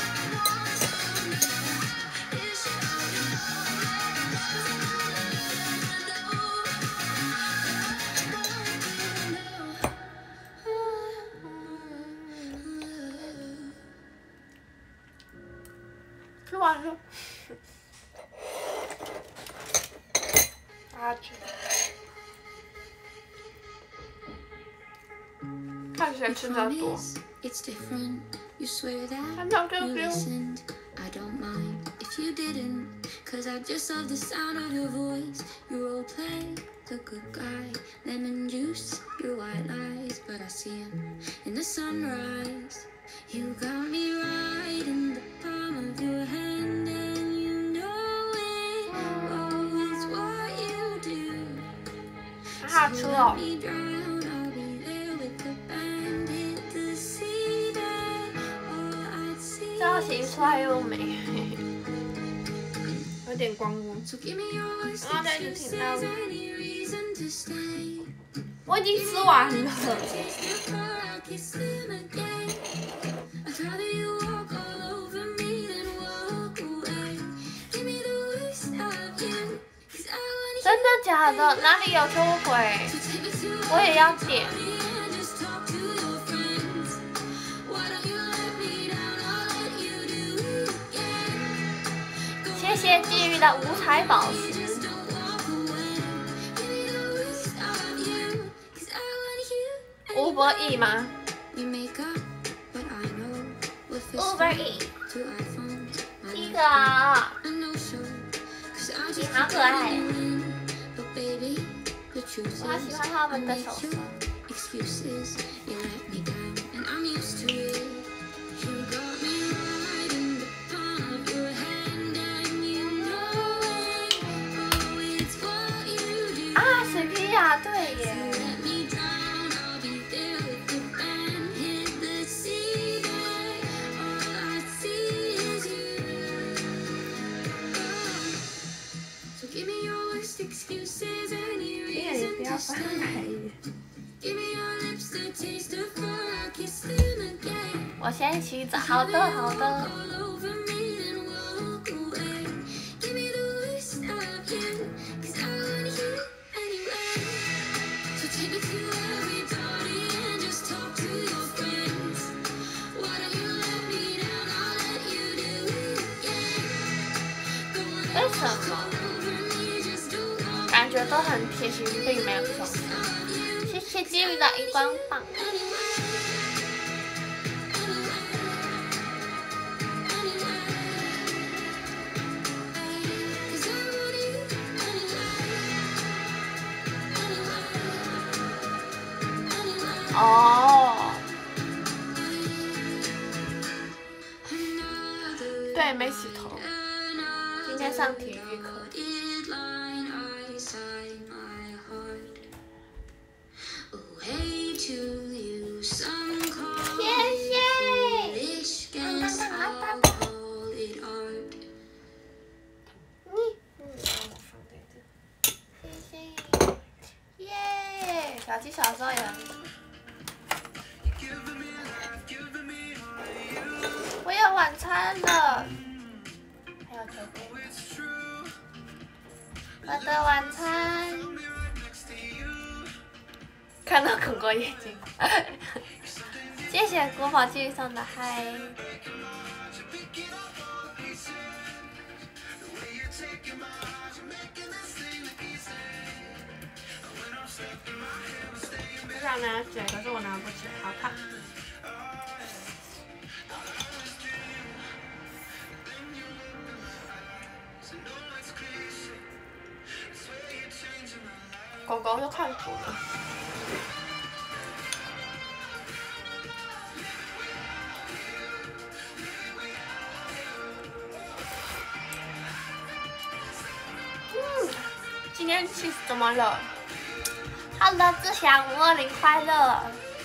吃完了。阿姐，看谁吃的多。看到丢丢。I don't mind if you didn't, cause I just love the sound of your voice. You role play the good guy, lemon juice, your white lies, but I see him in the sunrise. You got me right in the palm of your hand, and you know it. Oh, it's what you do. 好好吃哦。造型帅又美，有点光光。然后再一直听到，我已经吃完了。 真的假的？哪里有秋葵？我也要点。谢谢鲫鱼的五彩宝石。Uber E 吗 ？Uber E。一个啊，你好可爱。我好喜欢他们的手手。啊，水皮呀，对耶。你不要翻台语。我先洗澡，好的好的。为什么？感觉都很贴心，并没有这种事。谢谢鲫鱼的荧光棒。哦，对，没洗头，今天上体育课。小鸡小时候也很喜欢。我有晚餐了，还有这个。我的晚餐。看到狗狗眼睛。谢谢国宝继续送的嗨。我想拿水，可是我拿不起，好看。狗狗就看图了。嗯，今天气死怎么了？好了，志祥五二零快乐！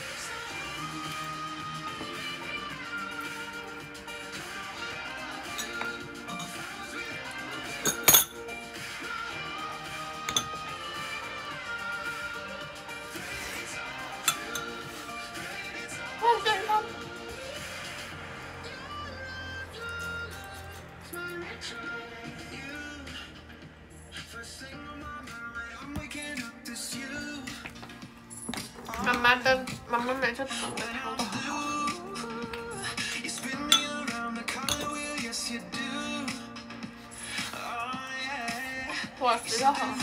哇，对吗？妈妈的妈妈每次煮的汤都很好。伙食都很好。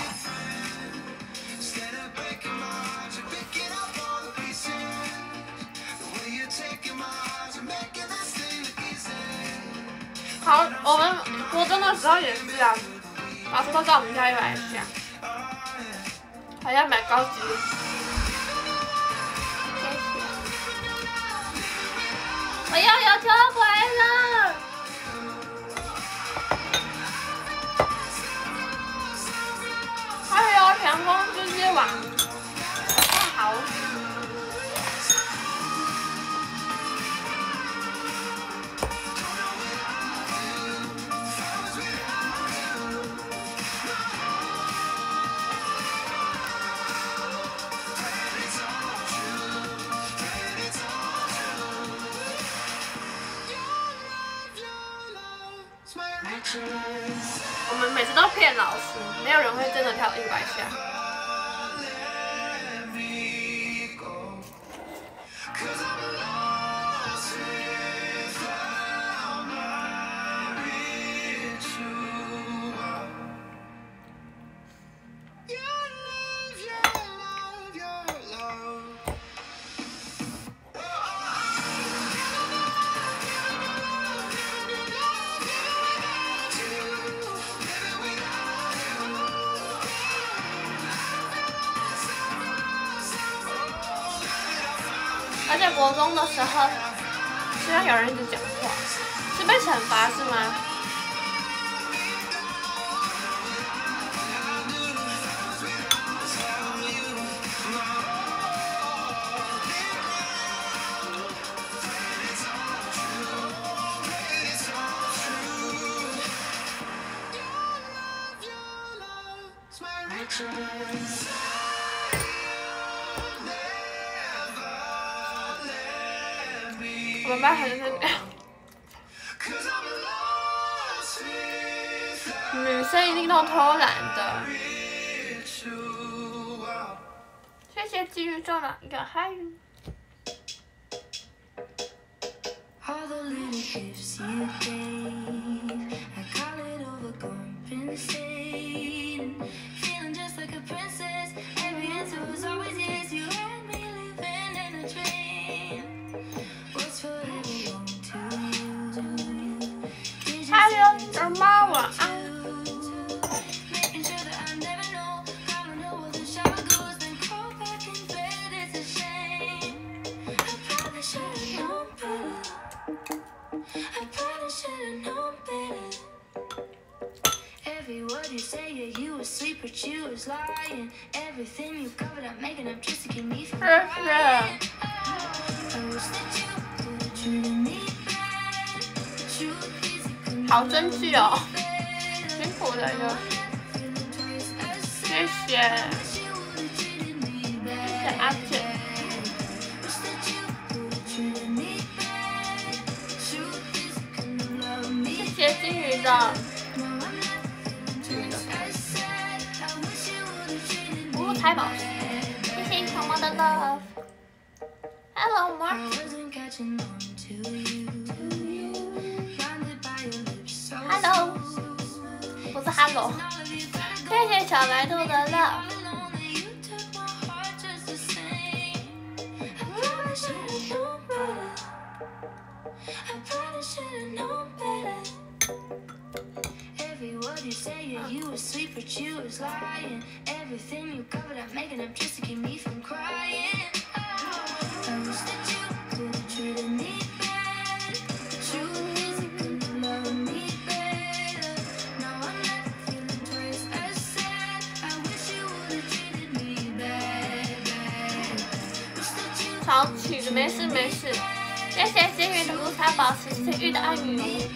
好，我们国中的时候也是啊，老师都叫我们加油来讲，还要买高级。我要有球回了！还有田丰狙击网，好。 我们每次都骗老师，没有人会真的跳一百下。而且国中的时候，希望有人一直讲话，是被惩罚是吗？我们班还是女生一定都偷懒的。谢谢金鱼中了一个嗨鱼。Hello， 你的猫晚安。好生气哦，辛苦了哟，谢谢，谢谢阿姐，谢谢金鱼的，金鱼的，五彩宝石，谢谢小猫的 love。Hello Mark。Hello， 不是 Hello， 谢谢小白兔的 love。吵起的，没事没事。谢谢金鱼的五彩宝石，谢谢玉的爱你。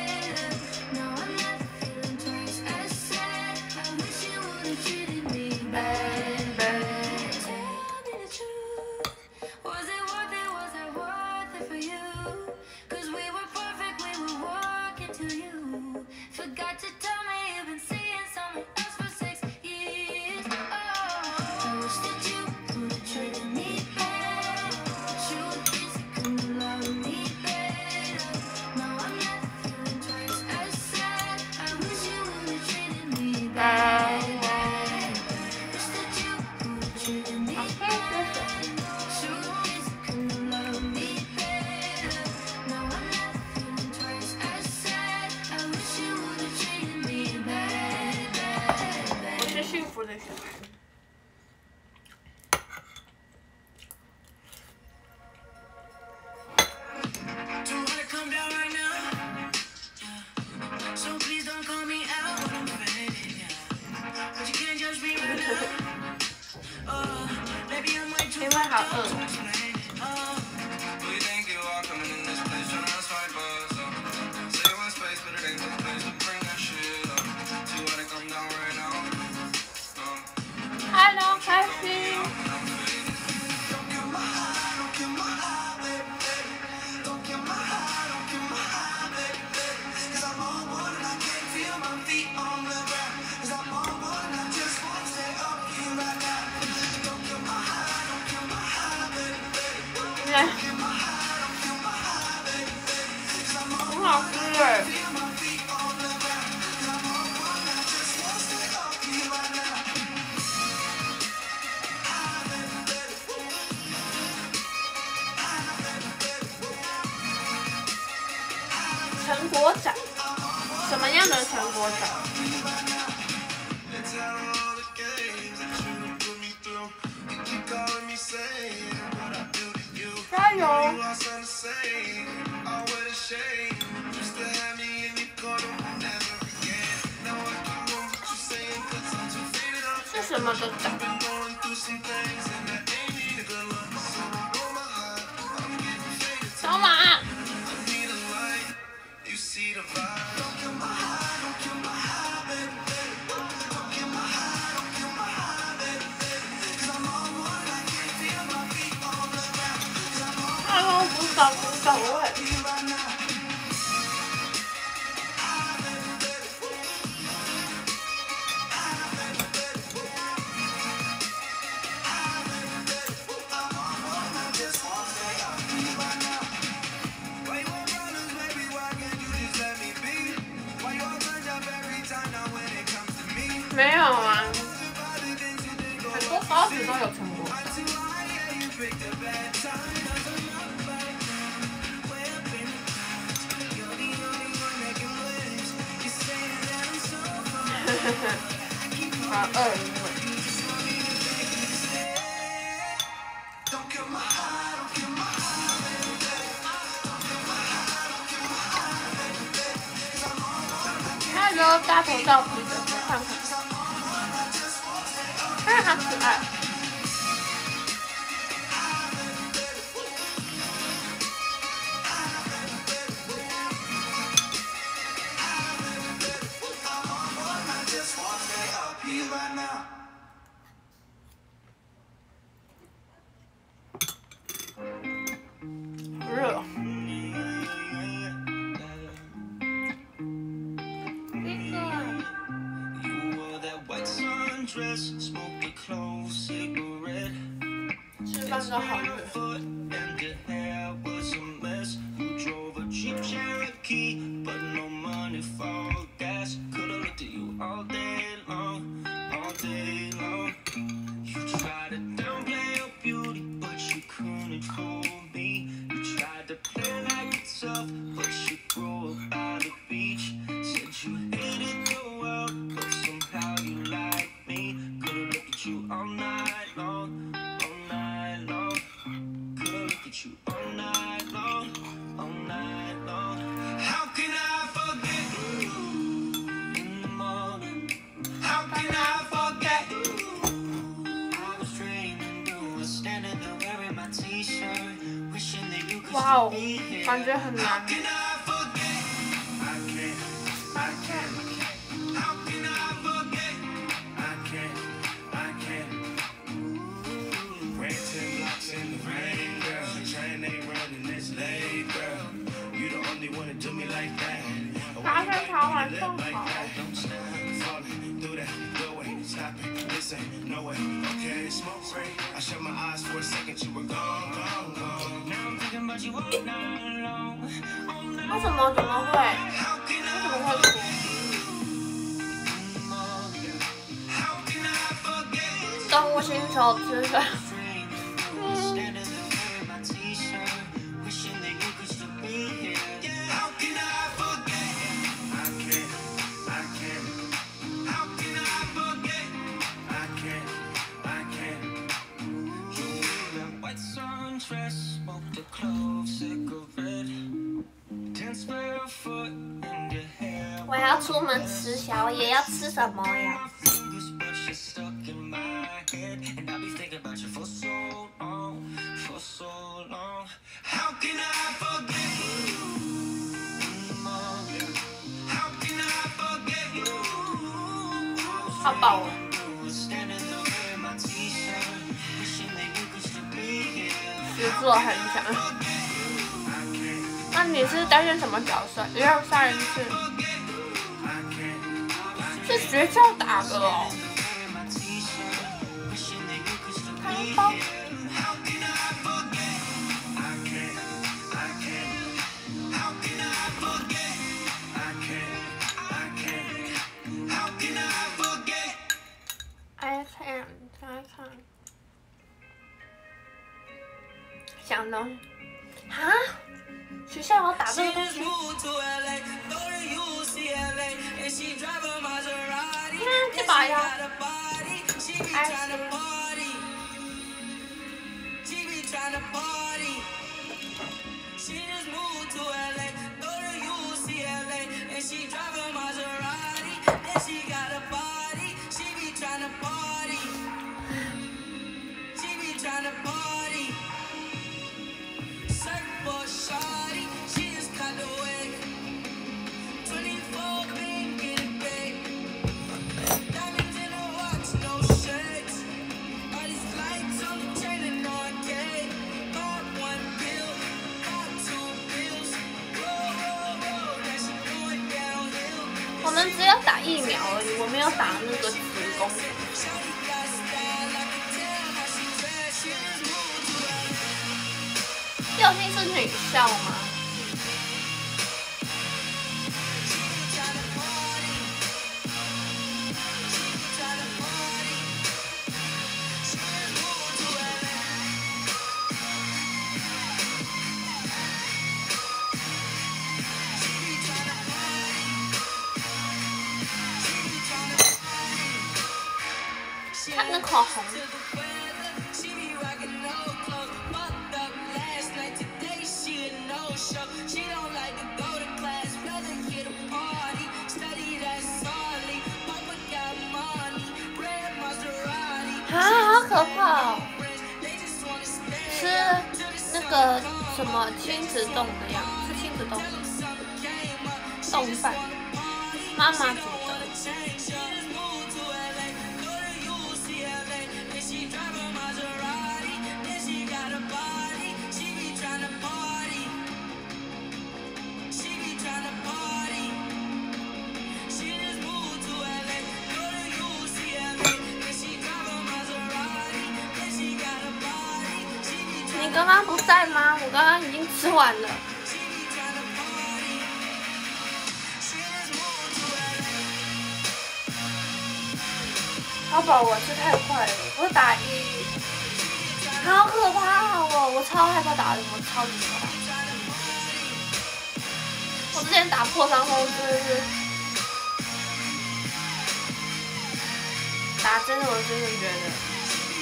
因为好饿。Hello， 开心。 国展，什么样的全国展？加油！是什么的展？小马。啊，鼓掌鼓掌喂！没有啊，很多高职都有成果。啊，二因为。还有一个大头照皮的，看看。看看好可爱。热。吃饭都好热。哇哦，感觉很难。爬山茶碗更好。为什么？怎么会？为什么会哭？动物星球之粉。我要出门吃宵夜，要吃什么呀？好饱哦！实作很强。那你是担任什么角色？因为上一次是学校打的哦。汤包。I can, I can。想东西，哈？ 学校要打这个东西。嗯，这把呀，爱吃。我们只有打疫苗而已，我没有打那个子宫。佑星是女校吗？他那口红。啊，好可怕哦！吃那个什么亲子冻的样子，是亲子冻，冻饭，妈妈煮的。你刚刚不在吗？我刚刚已经吃完了。好饱，我吃太快了，我打一，好可怕哦！我超害怕打的，我超级怕。我之前打破伤风真的是，打针我真的觉得。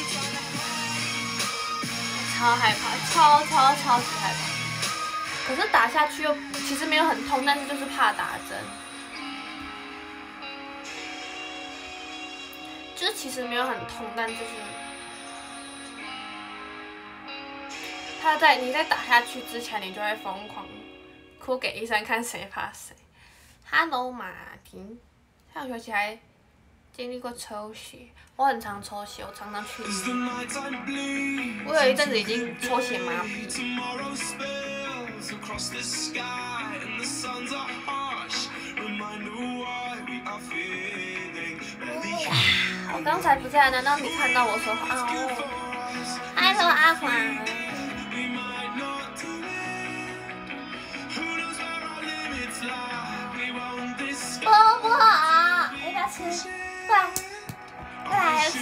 超害怕，超超超级害怕。可是打下去又其实没有很痛，但是就是怕打针。就是其实没有很痛，但就是他在你在打下去之前，你就会疯狂哭给医生看谁怕谁。Hello 马婷，上学期还经历过抽血，我很常抽血，我常常去医院。我有一阵子已经抽血麻痹。我刚才不在，难道你看到我说啊？哦 ，Hello 阿华。波波啊，给他吃，过来，过来要吃。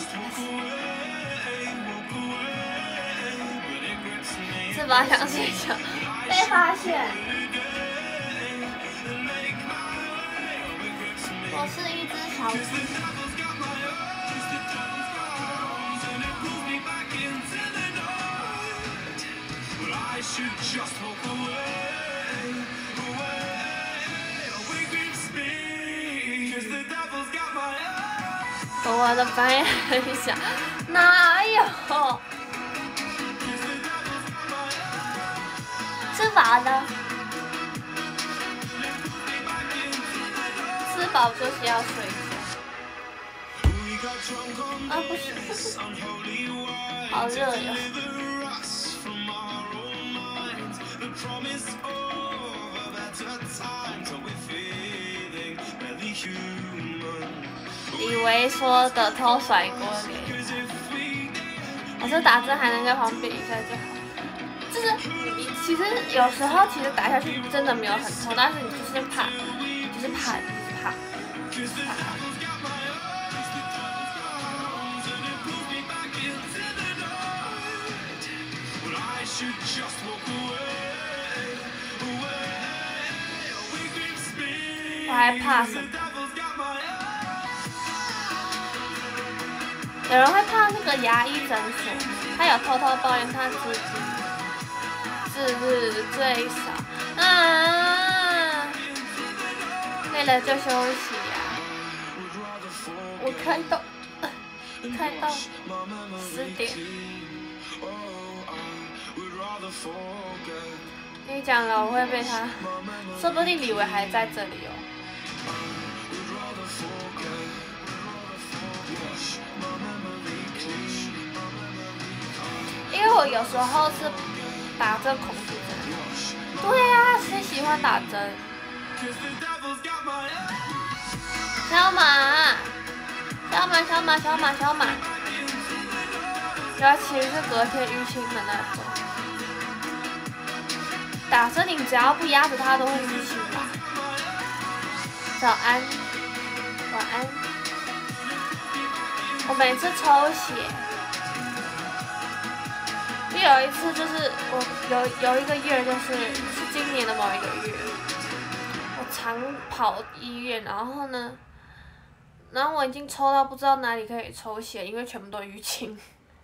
是吧？想睡觉，被发现。我是一只小鸡。我的白眼很小，哪有？吃饱了，吃饱就是要睡觉。啊，不是，不是，好热哟。以为说的偷甩锅给他，我说打针还能在旁边一下就好。就是你其实有时候其实打下去真的没有很痛，但是你就是怕，就是怕，就是怕，就是怕。 我还怕什么？有人会怕那个牙医诊所，他有偷偷抱怨他自己自日最少啊，累了就休息呀、啊。我看到，看到十点。跟你讲了，我会被他，说不定李维还在这里哦。因为我有时候是打针恐惧症。对啊，谁喜欢打针？小马，小马，小马，小马，小马。尤其是隔天淤青的那种。打针你只要不压着它都会淤青吧。早安，晚安。我每次抽血，就有一次就是我有有一个月就是是今年的某一个月，我常跑医院，然后呢，然后我已经抽到不知道哪里可以抽血，因为全部都淤青。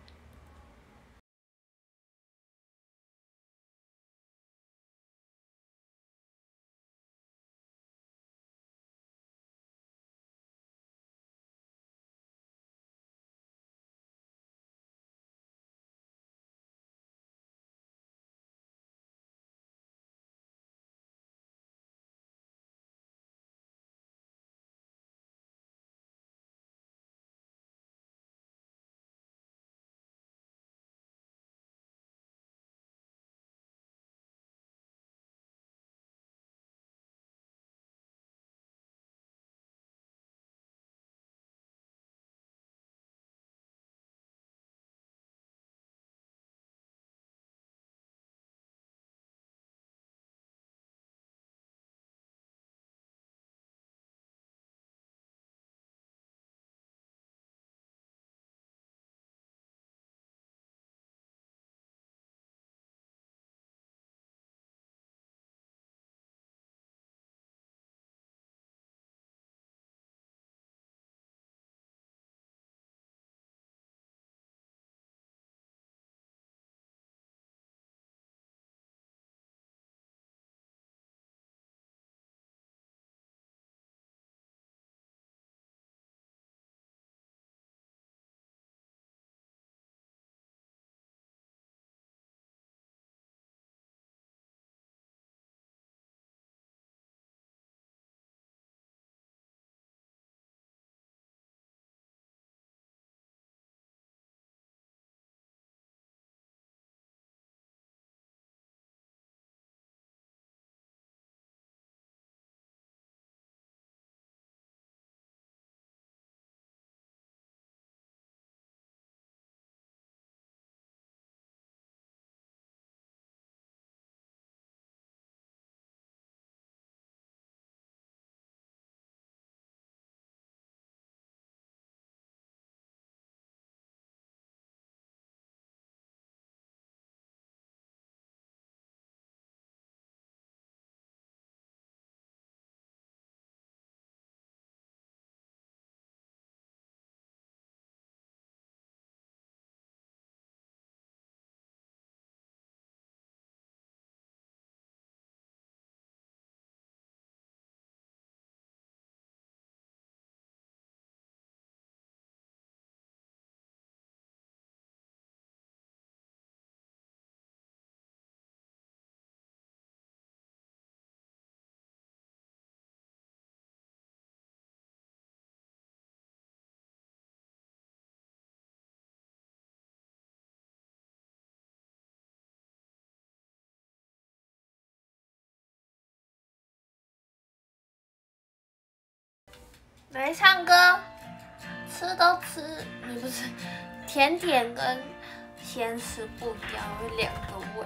来唱歌，吃都吃，你不是甜点跟咸食不一样，有两个味，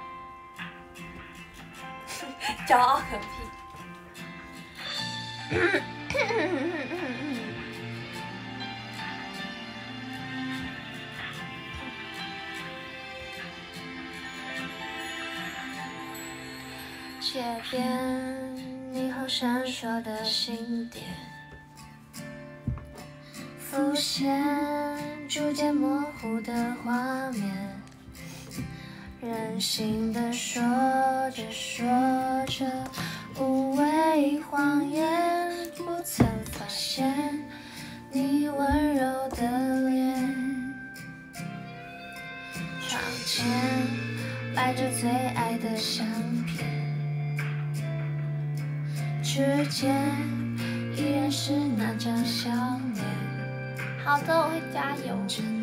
骄傲个屁！街边你和闪烁的星点，浮现逐渐模糊的画面，任性的说着说着，无谓谎言，不曾发现你温柔的脸。窗前摆着最爱的相片，指尖依然是那张笑脸。好的，我会加油。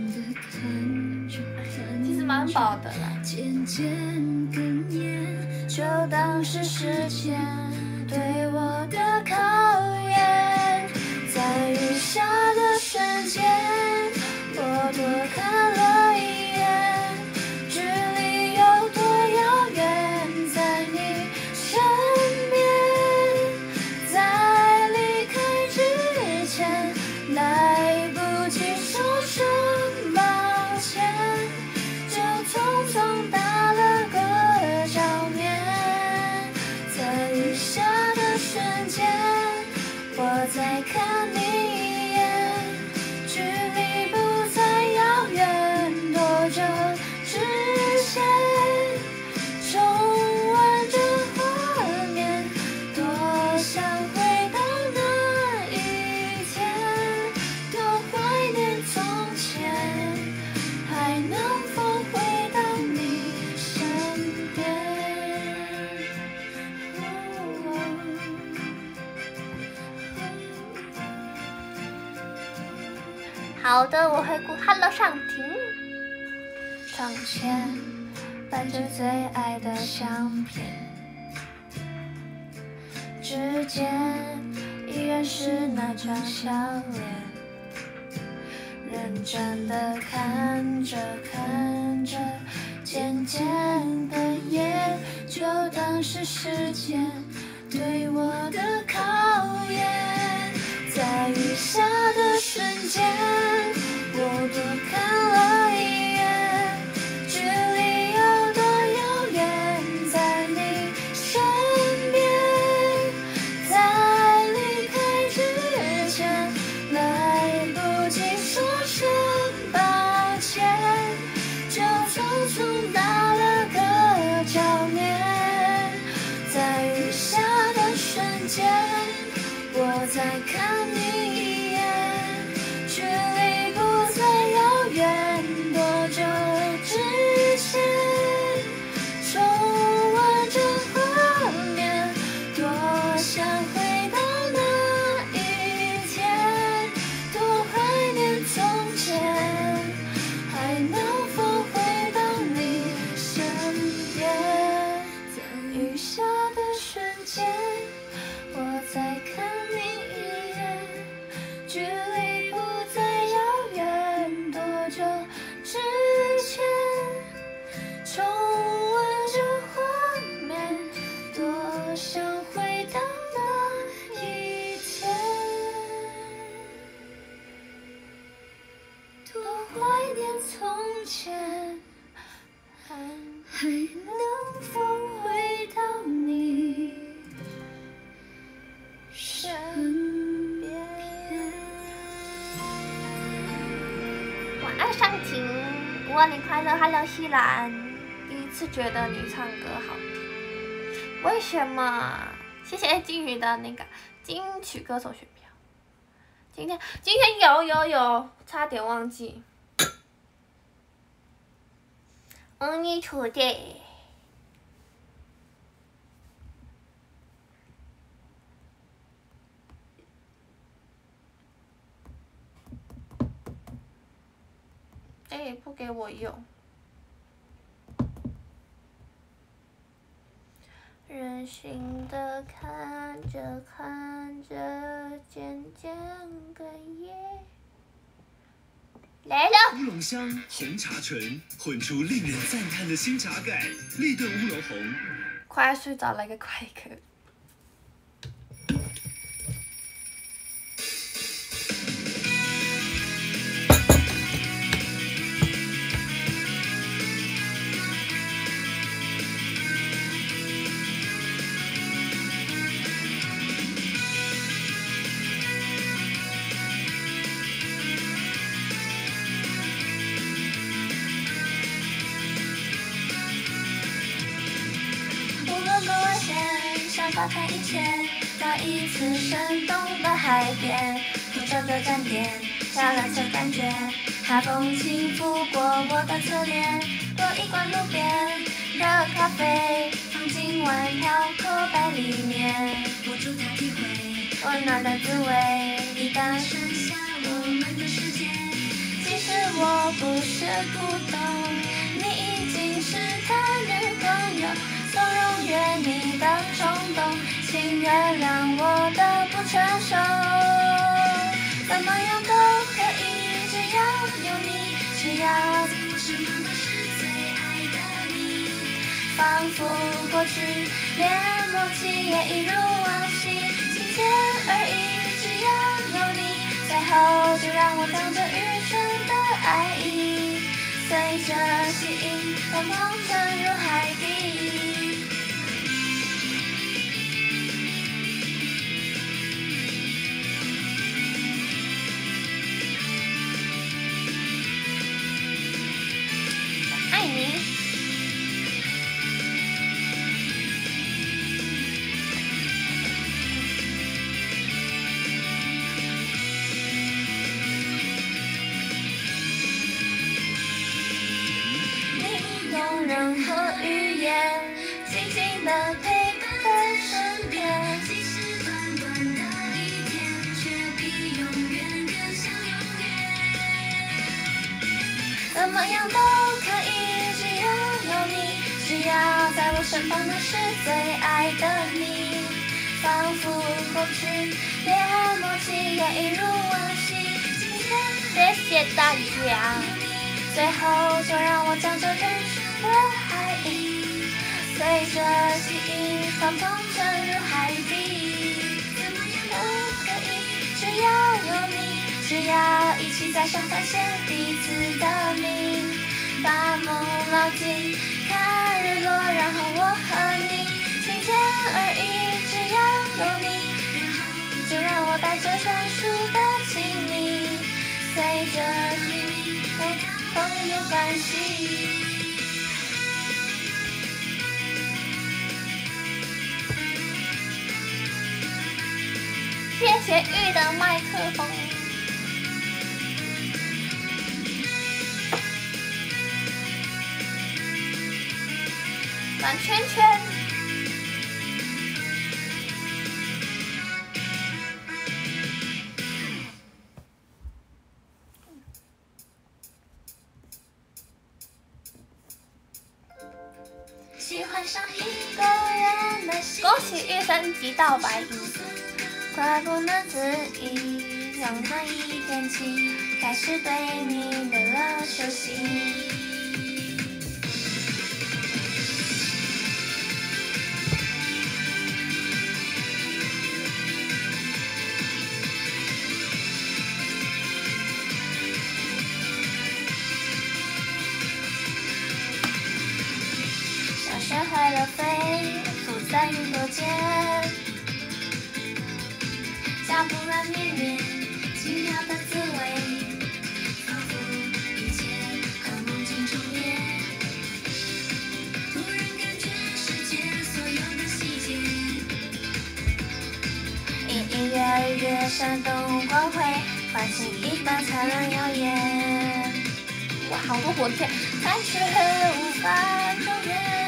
其实蛮饱的啦。渐渐哽咽，就当是时间对我的考验。在雨下的瞬间，我多看了一眼，距离有多遥远，在你身边，在离开之前，来不及说声抱歉，就匆匆打了个照面。在雨下的瞬间，我再看你一眼，距离不再遥远，多久之前，重温这画面，多想回到那一天，多怀念从前，还能否回到你身边？好的，我会顾 Hello 上庭。窗前摆着最爱的相片，指尖依然是那张笑脸，认真的看着看着，渐渐哽咽，就当是时间对我的考验。在雨下的瞬间，我多看了一眼，距离有多遥远，在你身边，在离开之前，来不及说声抱歉，就匆匆打了个照面。在雨下的瞬间，我再看你一眼，距离不再遥远，多久之前，重温这画面，多想回到那一天，多怀念从前，还能否回到你身边？在雨下的瞬间，我再看你一眼，距离不再遥远，多久之前，重温这画面，多想回到那一天，多怀念从前，还还能否回到你身边？晚安，上庭，五二零快乐 ，Hello 西兰，第一次觉得你唱歌好听，为什么？谢谢金鱼的那个金曲歌手选票。今天今天有有有，差点忘记。Only today。哎，不给我用。任性的看着看着，渐渐哽咽。来了。 乌龙香红茶醇混出令人赞叹的新茶感，立顿乌龙红。 快睡着了，一个快歌。 想放开一切，再一次生动的海边，铺着的站点，下蓝色感觉，海风轻拂过我的侧脸，多一罐路边热咖啡，放进碗条口袋里面，握住它体会温暖的滋味，一旦剩下我们的时间，即使我不是古董，你已经是他女朋友，纵容约你的冲动，请原谅我的不成熟，怎么样都可以，只要有你，只要在我身旁的是最爱的你，仿佛过去连默契也一如往昔，情节而已，只要有你，最后就让我当着愚蠢的爱意，随着吸引通通沉入海底。爱你。你用任何语言，静静地陪在身边，即使短短的一天，却比永远更像永远。怎么样都可以，只要有你，只要在我身旁的是最爱的你，仿佛过去连默契也一如往昔。谢谢大家，最后就让我将这愚蠢的爱意，随着记忆通通沉入海底。怎么样都可以，只要有你，只要一起在沙发写彼此的名，把梦牢记，看日落，然后我和你，情节而已，只要有你，然后就让我带着专属的亲密，随着你我朋友关系。谢谢玉的麦克风。转圈圈。喜欢上一个人的心，恭喜玉升级到白银，快不能自已，从那一天起开始对你的了熟悉。学会了飞，浮在云朵间，脚步软绵绵，奇妙的滋味，仿佛一切和梦境重叠。突然感觉世界所有的细节，隐隐约约闪动光辉，唤醒一般灿烂耀眼。哇，好多火箭，但却无法永远。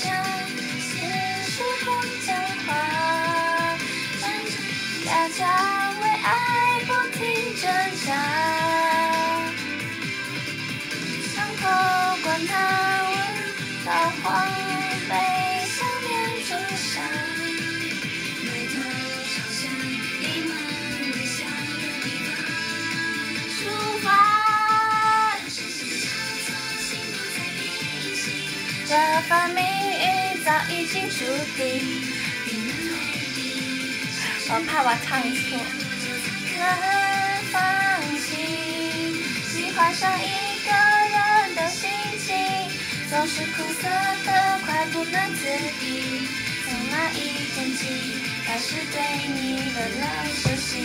大家为爱不停挣扎，伤口管它温到黄被想念灼伤，眉头朝向弥漫微笑的地方，出发。这番命运早已经注定。我怕我唱错。能放弃，喜欢上一个人的心情，总是苦涩的，快不能自已。从那一天起，开始对你的了熟悉。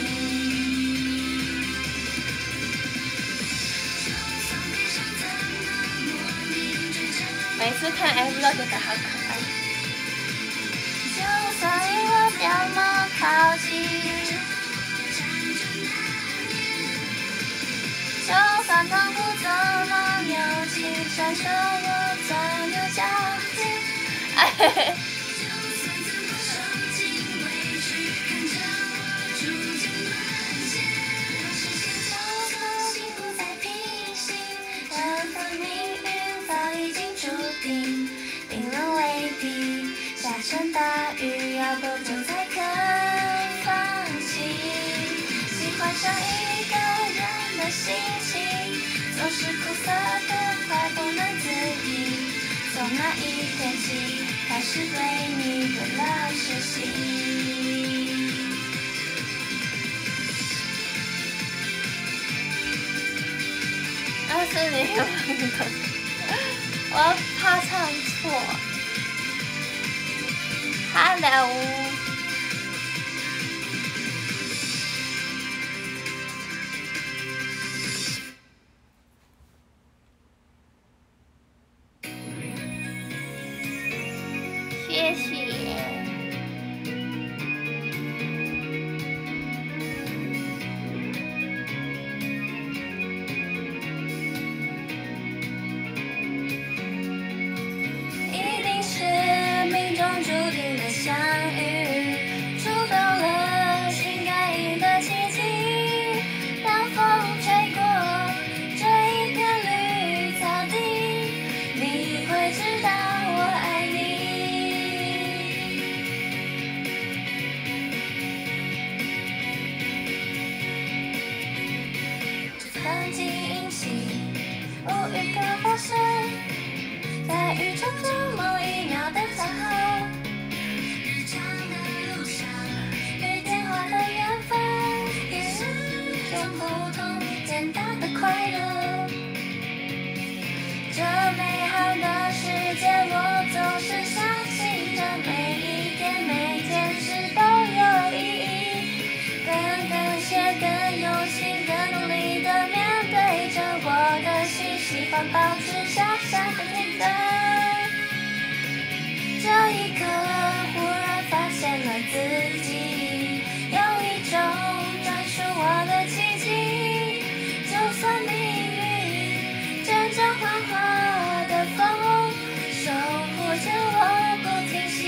每次看 M V 都觉得好可爱。就所以我这么靠近。就算痛苦怎么扭曲，闪烁我钻牛角尖。哎嘿嘿。冰冷未必，下成大雨要多久才肯放弃？喜欢上一个人的心情，总是苦涩的快不能自已。从那一天起，开始对你有了熟悉。二四年有很多。我怕唱错 ，Hello， 谢谢。保持小小的天真，这一刻忽然发现了自己，有一种专属我的奇迹。就算命运阵阵幻化的风，守护着我不停息。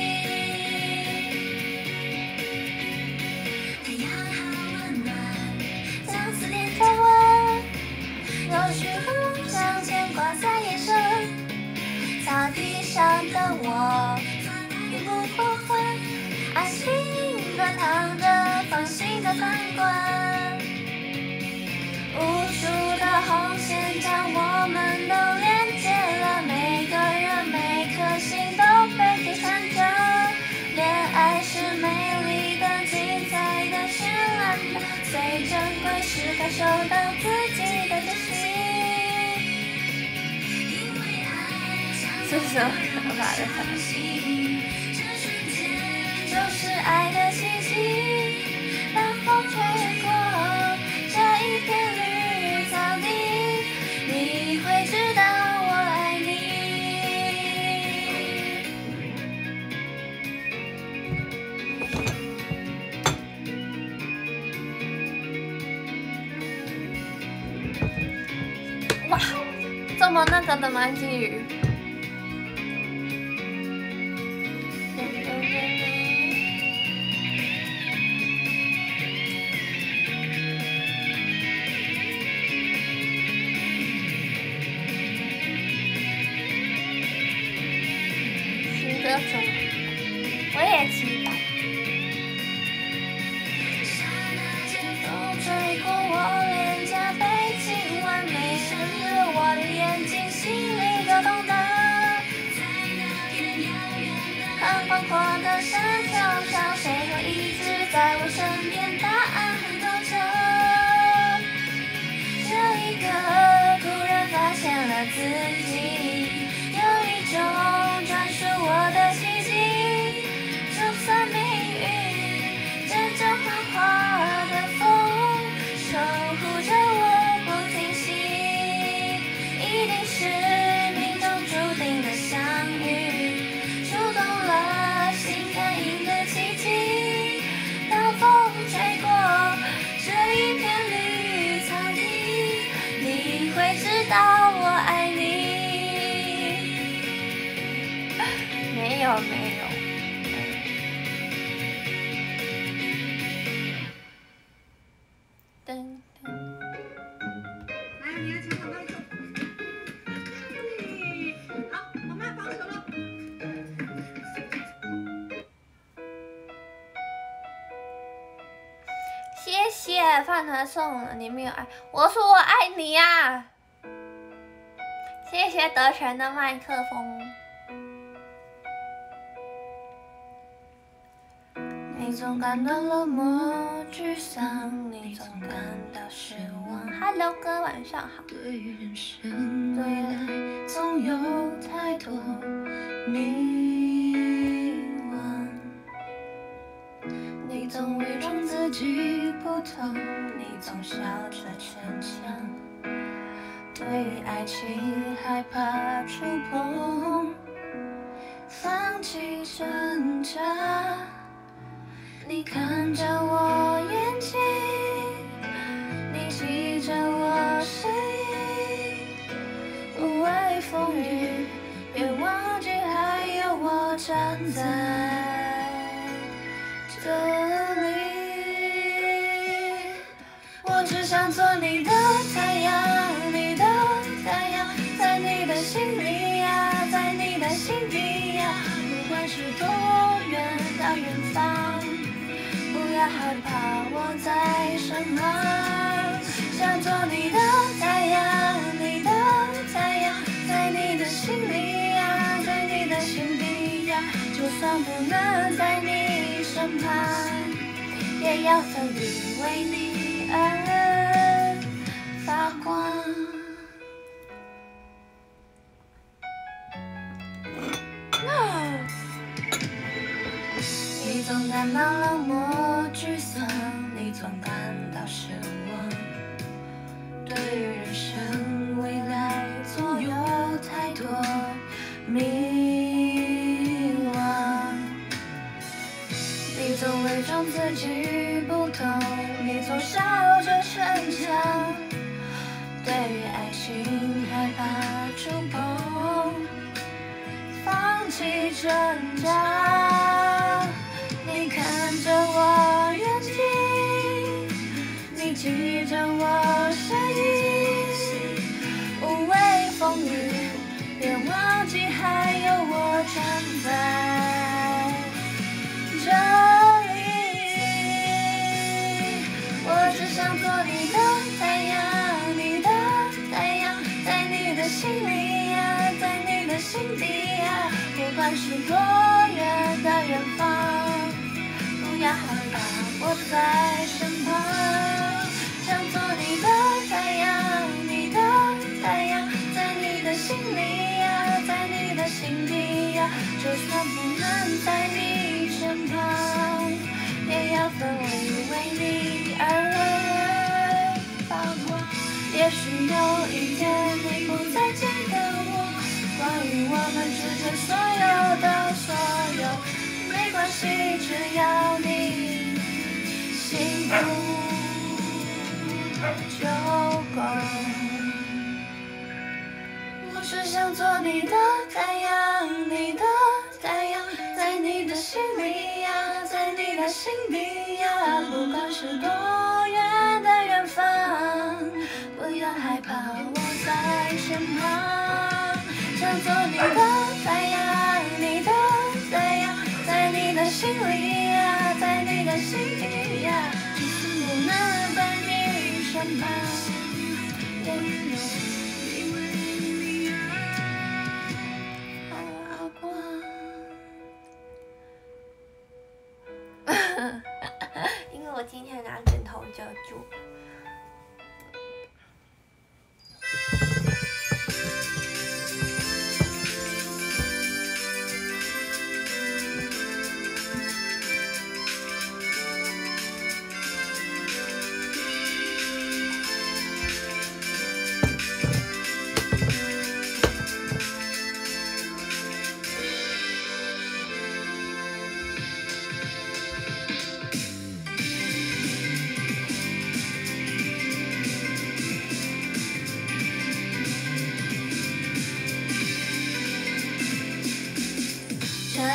太阳好温暖，将思念着我，有时候像牵挂在眼神，草地上的我并不后悔，安心的躺着，放心的翻滚，无数的红线将我们都连接了，每个人每颗心都被纠缠着，恋爱是美丽的、精彩的、绚烂的，最珍贵是感受到自己的真心。这是什么可怕的东西？就是爱的奇迹，当风吹过这一片绿草地，你会知道我爱你。哇，这么那个的吗？金鱼。我也期待。风吹过我脸颊，被亲吻，没湿了我的眼睛，心里就懂得。 道我爱你。没有没有。噔噔。 来，你来抢好麦克。好，我们防守了。 谢谢饭团送了，你没有爱，我说我爱你呀、啊！谢谢德全的麦克风。你总感到冷漠、沮丧，你总感到失望。Hello 哥，晚上好。对于人生未来，总有太多迷惘。你总伪装自己不痛，你总笑着逞强。对于爱情害怕触碰，放弃挣扎。你看着我眼睛，你记着我声音，无畏风雨，别忘记还有我站在这里。我只想做你的太阳，你的太阳，在你的心里呀，在你的心底呀，不管是多远到远方，不要害怕，我在身旁。想做你的太阳，你的太阳，在你的心里呀，在你的心底呀，就算不能在你身旁，也要奋力为你而发光。你总感到冷漠沮丧，你总感到失望。对于人生未来，总有太多迷惘。你总伪装自己不懂，你总笑着逞强。对于爱情害怕触碰，放弃挣扎。你看着我眼睛，你记着我声音，无畏风雨，别忘记还有我站在这里。我只想做你的太阳，你的太阳，在你的心里呀，在你的心底呀，不管是多远的远方，不要害怕，我在身旁。想做你的太阳，你的太阳，在你的心里呀，在你的心底呀，就算不能在你身旁，也要奋力为你而发光。也许有一天你不再记得我，关于我们之间所有的所有，没关系，只要你幸福就够。我只想做你的太阳，你的太阳，在你的心里呀，在你的心底呀，不管是多远的远方，不要害怕，我在身旁。想做你的太阳，你的太阳，在你的心里呀，在你的心底呀，就算不能在你身旁，也有你为你而发光。因为我今天拿枕头遮住。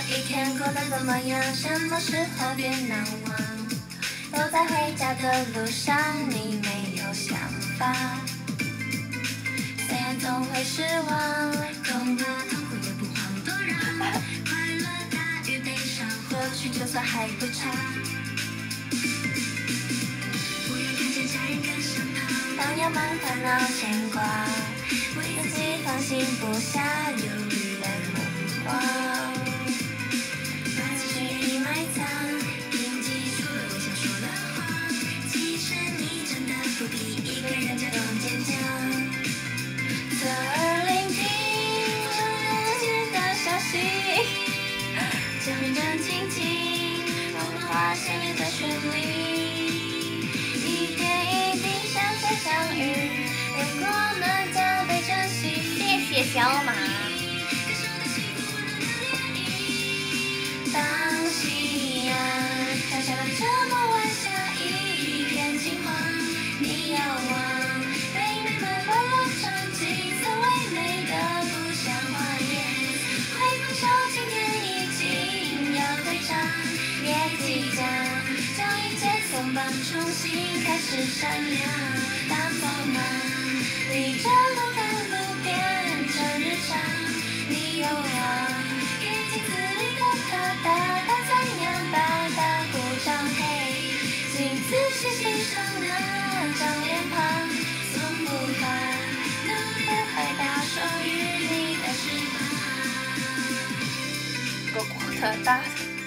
一天过得怎么样？什么时候变难忘？都在回家的路上，你没有想法。虽然总会失望，痛过痛苦也不慌，多让快乐大于悲伤，过去就算还不差。不要看见家人跟身旁，当要忙烦恼牵挂，为自己放心不下忧虑的目光。把情绪已埋藏，并记住了我想说的话。其实你真的不必一个人就懂坚强。侧耳聆听自己的消息，将认真倾听，梦话鲜艳的旋律，一点一滴相见相遇，如果能加倍珍惜。谢谢小马。当夕阳飘下了这么晚霞，一片金黄，你遥望，每每漫过了成景色唯美的不像画面。回放手，今天已经要退场，也即将将一切松绑，重新开始闪亮。当匆忙离这路赶路变成日常，你有望给镜子里的他大大赞扬，大大鼓掌。嘿，请仔细欣赏那张脸庞，从不放，努力的回答属于你的翅膀。狗狗的大。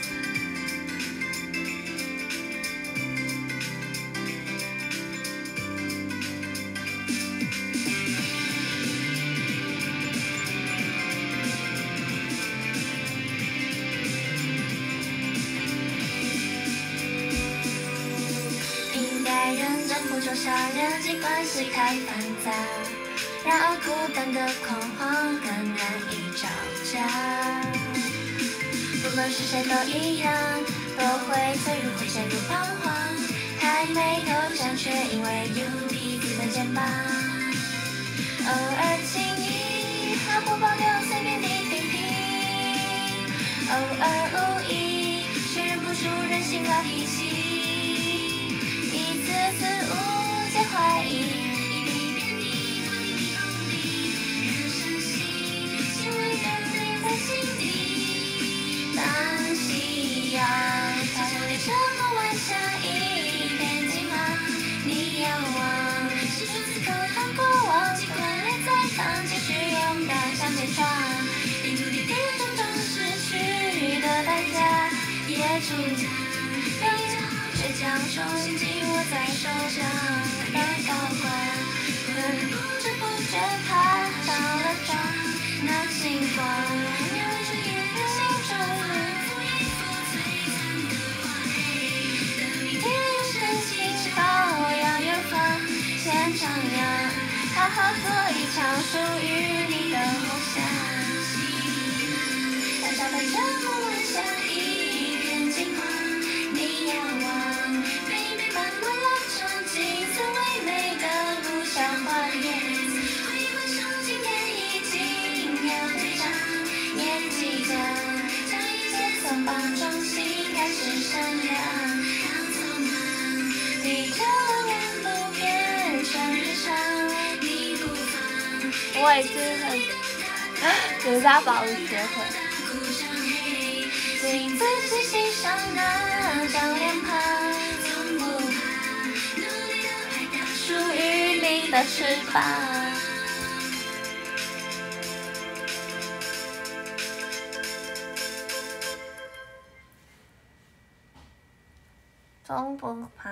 不说伤人际关系太繁杂，然而孤单的恐慌更难以招架。不论是谁都一样，都会脆弱，会陷入彷徨，还没投降，却因为有彼此的肩膀。偶尔轻易，毫不保留，随便地批评；偶尔无意，却忍不住任性发脾气。一次次误解怀疑，一笔点滴，我一笔功力，人生心，轻微的泪在心底。当夕阳飘下了这么晚霞，一片金黄，你遥望，是初此刻看过往，尽管泪在淌，继续勇敢向前闯。沿途地点种种失去的代价，也出家，让一场倔强重新紧握在手上的高光，可能不知不觉爬上了床，那星光描绘出一个心中复一幅璀璨的花黑。等明天有神奇照耀远方，先徜徉，好好做一场属于你的梦想。小小的这么晚霞，一片金黄，你遥望，每每漫过了成景色唯美的不像画面。回放上今天已经要退场，也即将将一切松绑，重新开始闪亮。当匆忙离这远路变成日常，你不放，我也是很有家宝物学会。请仔细欣赏那张脸庞，从不怕，努力的拍打属于你的翅膀。从不怕。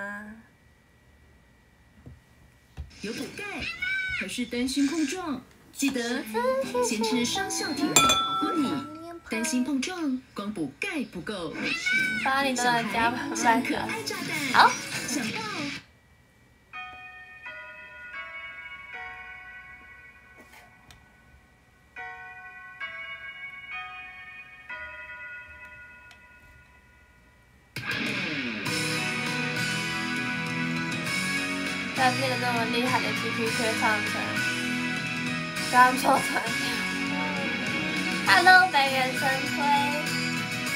有补钙，可是担心碰撞，记得先吃双效体保护你。担心碰撞，光补钙不够。 把你的家像可爱炸弹， 好， 想到。 但那个那么厉害的 T P 却唱成刚错团。Hello，北原神推。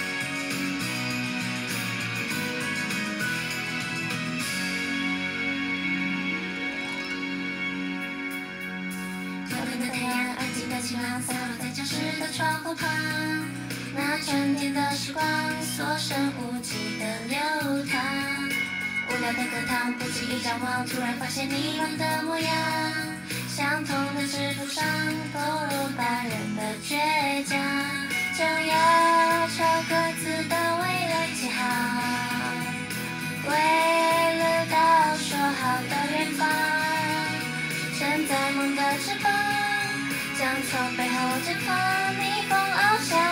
晴朗洒落在教室的窗户旁，那春天的时光所剩无几的流淌。无聊的课堂，不经意张望，突然发现你忘的模样。相同的制服上，透露大人的倔强，就要朝各自的未来起航。为了到说好的远方，撑在梦的翅膀，将从背后绽放，逆风翱翔。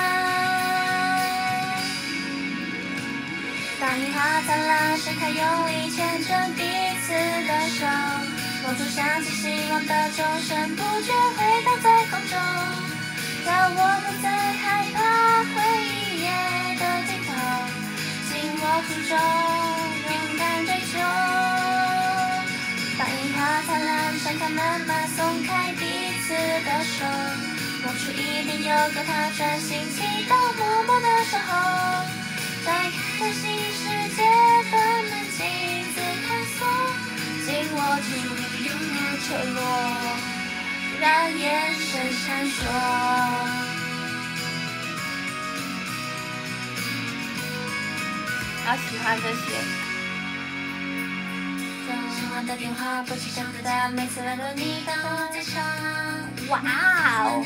当樱花灿烂盛开，用力牵着彼此的手，梦中响起希望的钟声，不觉回荡在空中，让我不再害怕回忆夜的尽头，紧握初衷，勇敢追求。当樱花灿烂盛开，慢慢松开彼此的手，梦出一定有个他，专心祈祷，默默的守候，在开新世界的门，亲自探索，紧握住，永不坠落，让眼神闪烁。好喜欢这些。喜欢的电话不起真的打，每次来到你都在唱。哇哦！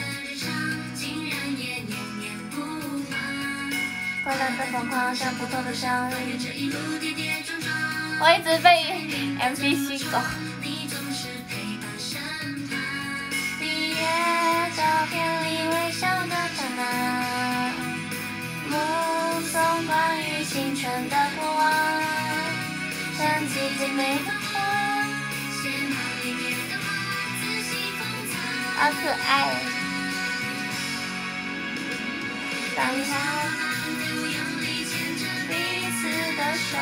快乐的疯狂像普通的相遇，我一直被 M V 吸走。毕业照片里微笑的他们，目送关于青春的过往，像季节美的花，好可爱。当你好。彼此的手，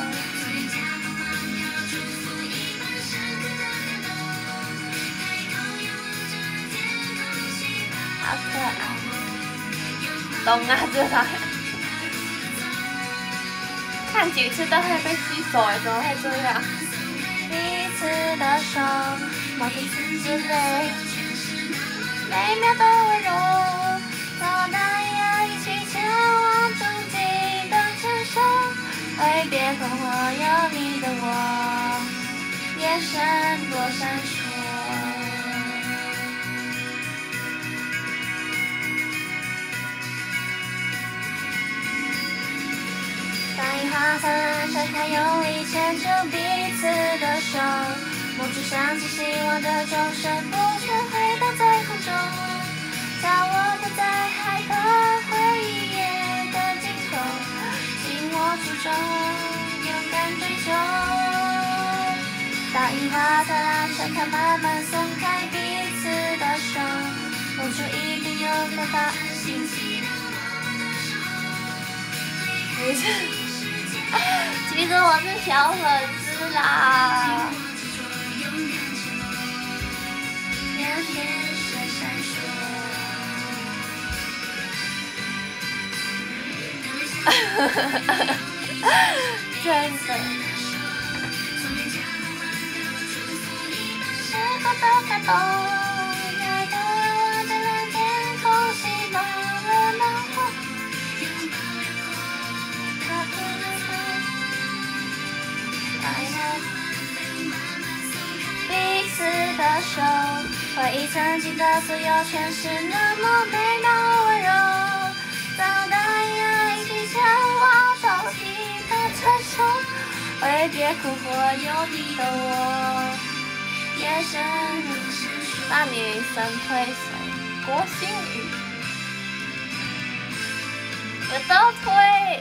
好可爱，懂啊，这个看几次都会被吸走哎，怎么会这样？彼此的手，冒出刺之泪，每秒都温柔，到大呀一起前往终极的牵手，挥别困惑，有你的我，眼神多闪烁。当樱花灿烂盛开，用力牵住彼此的手，梦中响起希望的钟声，不觉回荡在空中，叫我不再害怕回忆夜的尽头，紧握初衷，勇敢追求。当樱花灿烂盛开，慢慢松开彼此的手，梦中一定有个他。其实我是小粉丝啦。真的。时光的感动，在遥望的蓝天空，希望了难过。他不能够爱他，彼此的手，回忆曾经的所有，全是那么美妙温柔。当大雁一起前往终极的传说，挥别困惑，有你的我，眼神那女神推神郭心宇，我都推。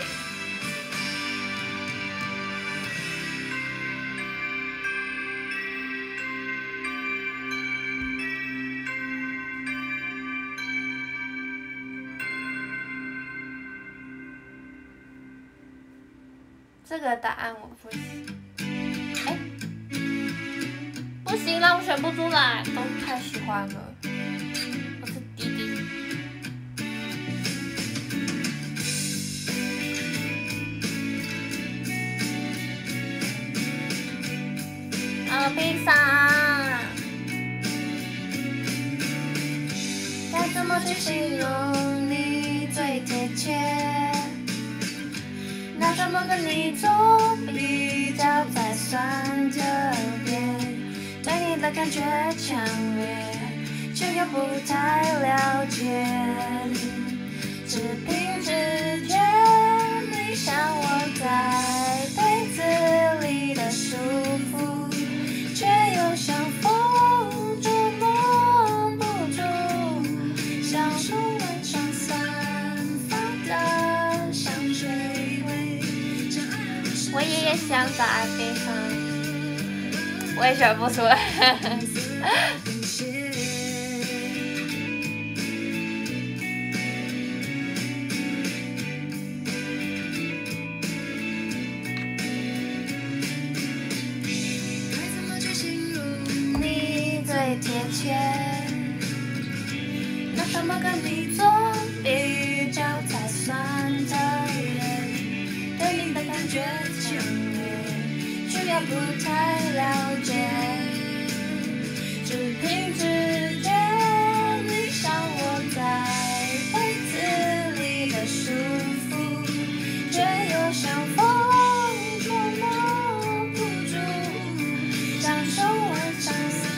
这个答案我不行，哎，不行了，我选不出来，都太喜欢了。我是弟弟。啊，披萨。 怎么去形容你最贴切？拿什么跟你做比较才算特别？对你的感觉强烈，却又不太了解。只凭直觉，你像我在被子里的舒服，却又像风捉摸不住，像树纹上散发的香水味。我也想在地上，我也选不出来。贴切，拿什么跟你做比较才算特别？对你的感觉强烈，却又不太了解。只凭直觉，你像我在被子里的舒服，却又像风捉摸不住，像手腕上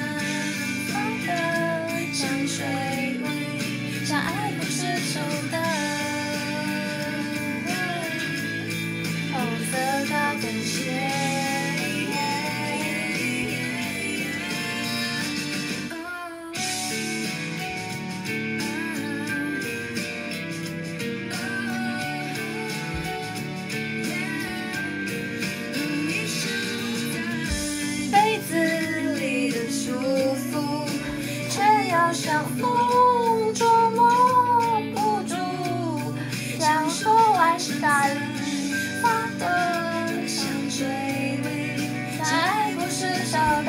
香水味，像爱不释手的红色高跟鞋。被子里的舒服，却又像风捉摸不住，像说完散发的香水味，像爱不释手的。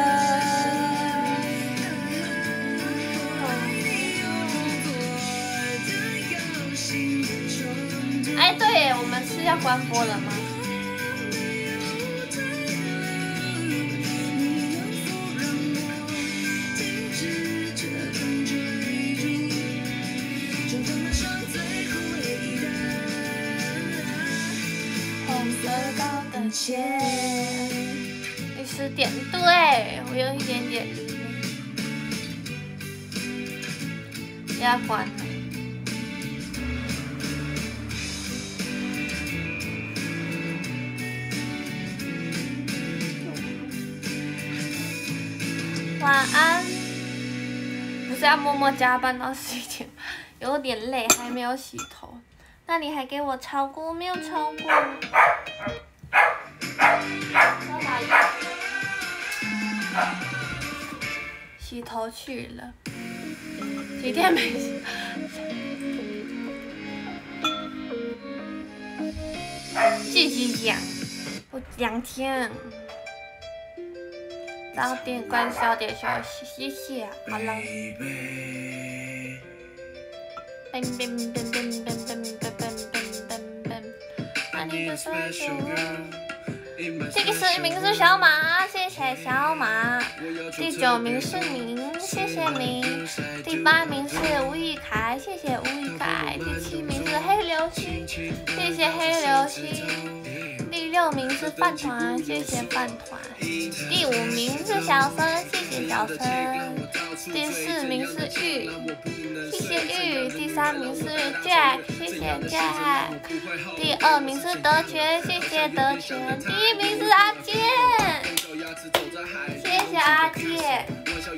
哎，对耶，我们是要关播了吗？第十点，对我有一点点要关了。晚安。不是要默默加班到十一点，有点累，还没有洗头。那你还给我超过没有超过？洗头去了，几天没洗？自己讲，我两天。早点关，早点休息，谢谢。好了。噔噔噔噔噔噔噔噔噔噔。这个十名是小马，谢谢小马。第九名是明，谢谢明。第八名是吴宇凯，谢谢吴宇凯。第七名是黑流星，谢谢黑流星。第六名是饭团，谢谢饭团。第五名是小生，谢谢小生。第四名是玉，谢谢玉。第三名是 Jack， 谢谢 Jack。第二名是德全，谢谢德全。第一名是阿健，谢谢阿健。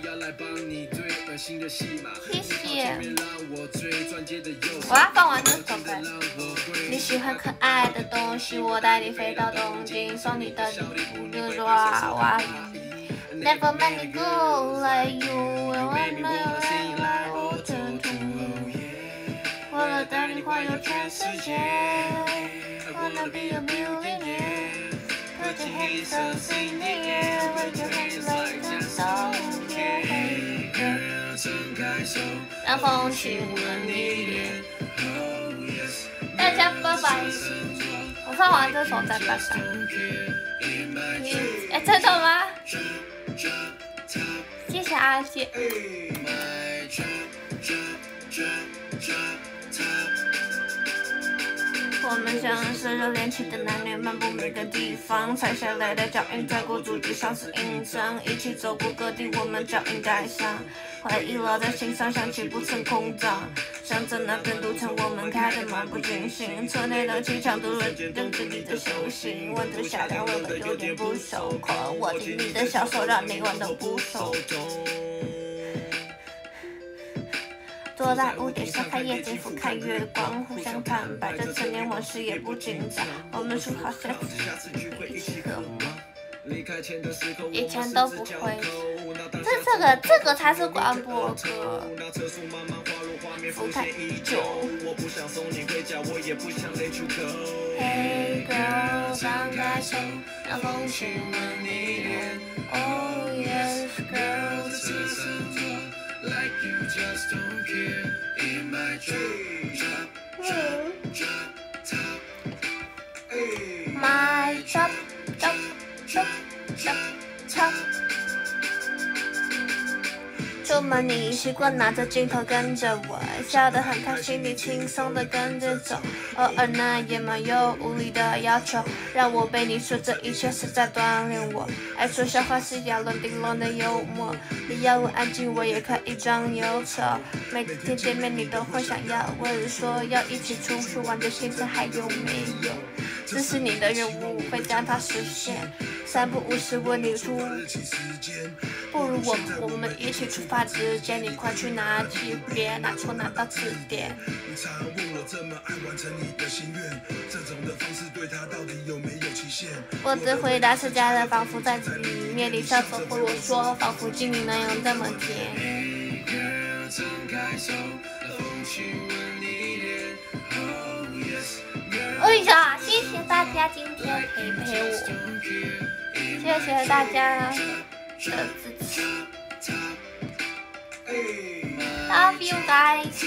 谢谢。我要放完这首歌。你喜欢可爱的东西，我带你飞到东京，送你的礼物就是娃娃。Never let me go like you, and when I turn to you， 我要带你环游全世界。Wanna be a millionaire, put your hands up in the air, wave your hands like the sun, yeah. 让风亲吻你脸。大家拜拜。我唱完这首再拜拜。哎，真的吗？谢谢阿姐。 我们像是热恋期的男女，漫步每个地方，踩下来的脚印在过足迹上是印章，一起走过各地，我们脚印带上，回忆落在心上，想起不曾空荡。乡镇那边赌场，我们开得漫不经心，车内冷气强度了认知你的修行，温度下降，我们有点不受控，我听你的小手，让你玩都不手动。坐在屋顶上看夜景，俯瞰月光，互相坦白，这陈年往事也不紧张。我们说好下次会一起喝吗？以前都不会。这这个这个才是广播歌。俯瞰酒。Hey girl， 张开手，让风亲吻你脸。Oh yes girl， 此生做。Like you just don't care in my drop, drop, drop, drop, top. My drop, drop, drop, drop, top. 出门你习惯拿着镜头跟着我，笑得很开心，你轻松地跟着走。偶尔呢也蛮有无理的要求，让我被你说这一切是在锻炼我。爱说笑话是要冷定落的幽默，你要我安静我也可以装忧愁。每天见面你都会想要问说要一起出去玩的行程还有没有？这是你的任务，会将它实现。三不五时问你出，不如我们我们一起出发之前，你快去拿起别拿错拿到字典。 你常问我怎么爱完成你的心愿，这种的方式对他到底有没有期限？ 我的回答是假的，仿佛在里面你笑着回我说，仿佛经历那样这么甜。哎呀，谢谢大家今天陪陪我，谢谢大家的支持 ，Love you guys。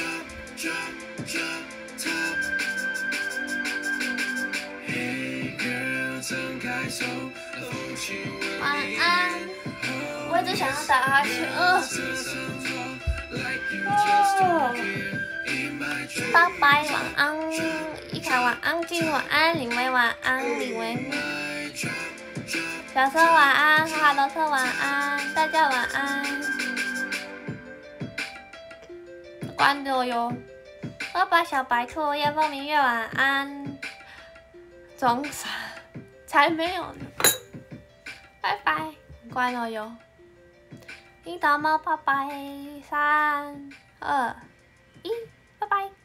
晚安，我一直想要打哈欠，嗯。哦，拜拜，晚安，一凯晚安，静晚安，李薇晚安，李薇，小车晚安，哈罗特晚安，大家晚安，关了哟，拜拜，小白兔，夜风明月晚安，中山才没有呢，拜拜，关了哟。樱桃猫，拜拜，三二一，拜拜。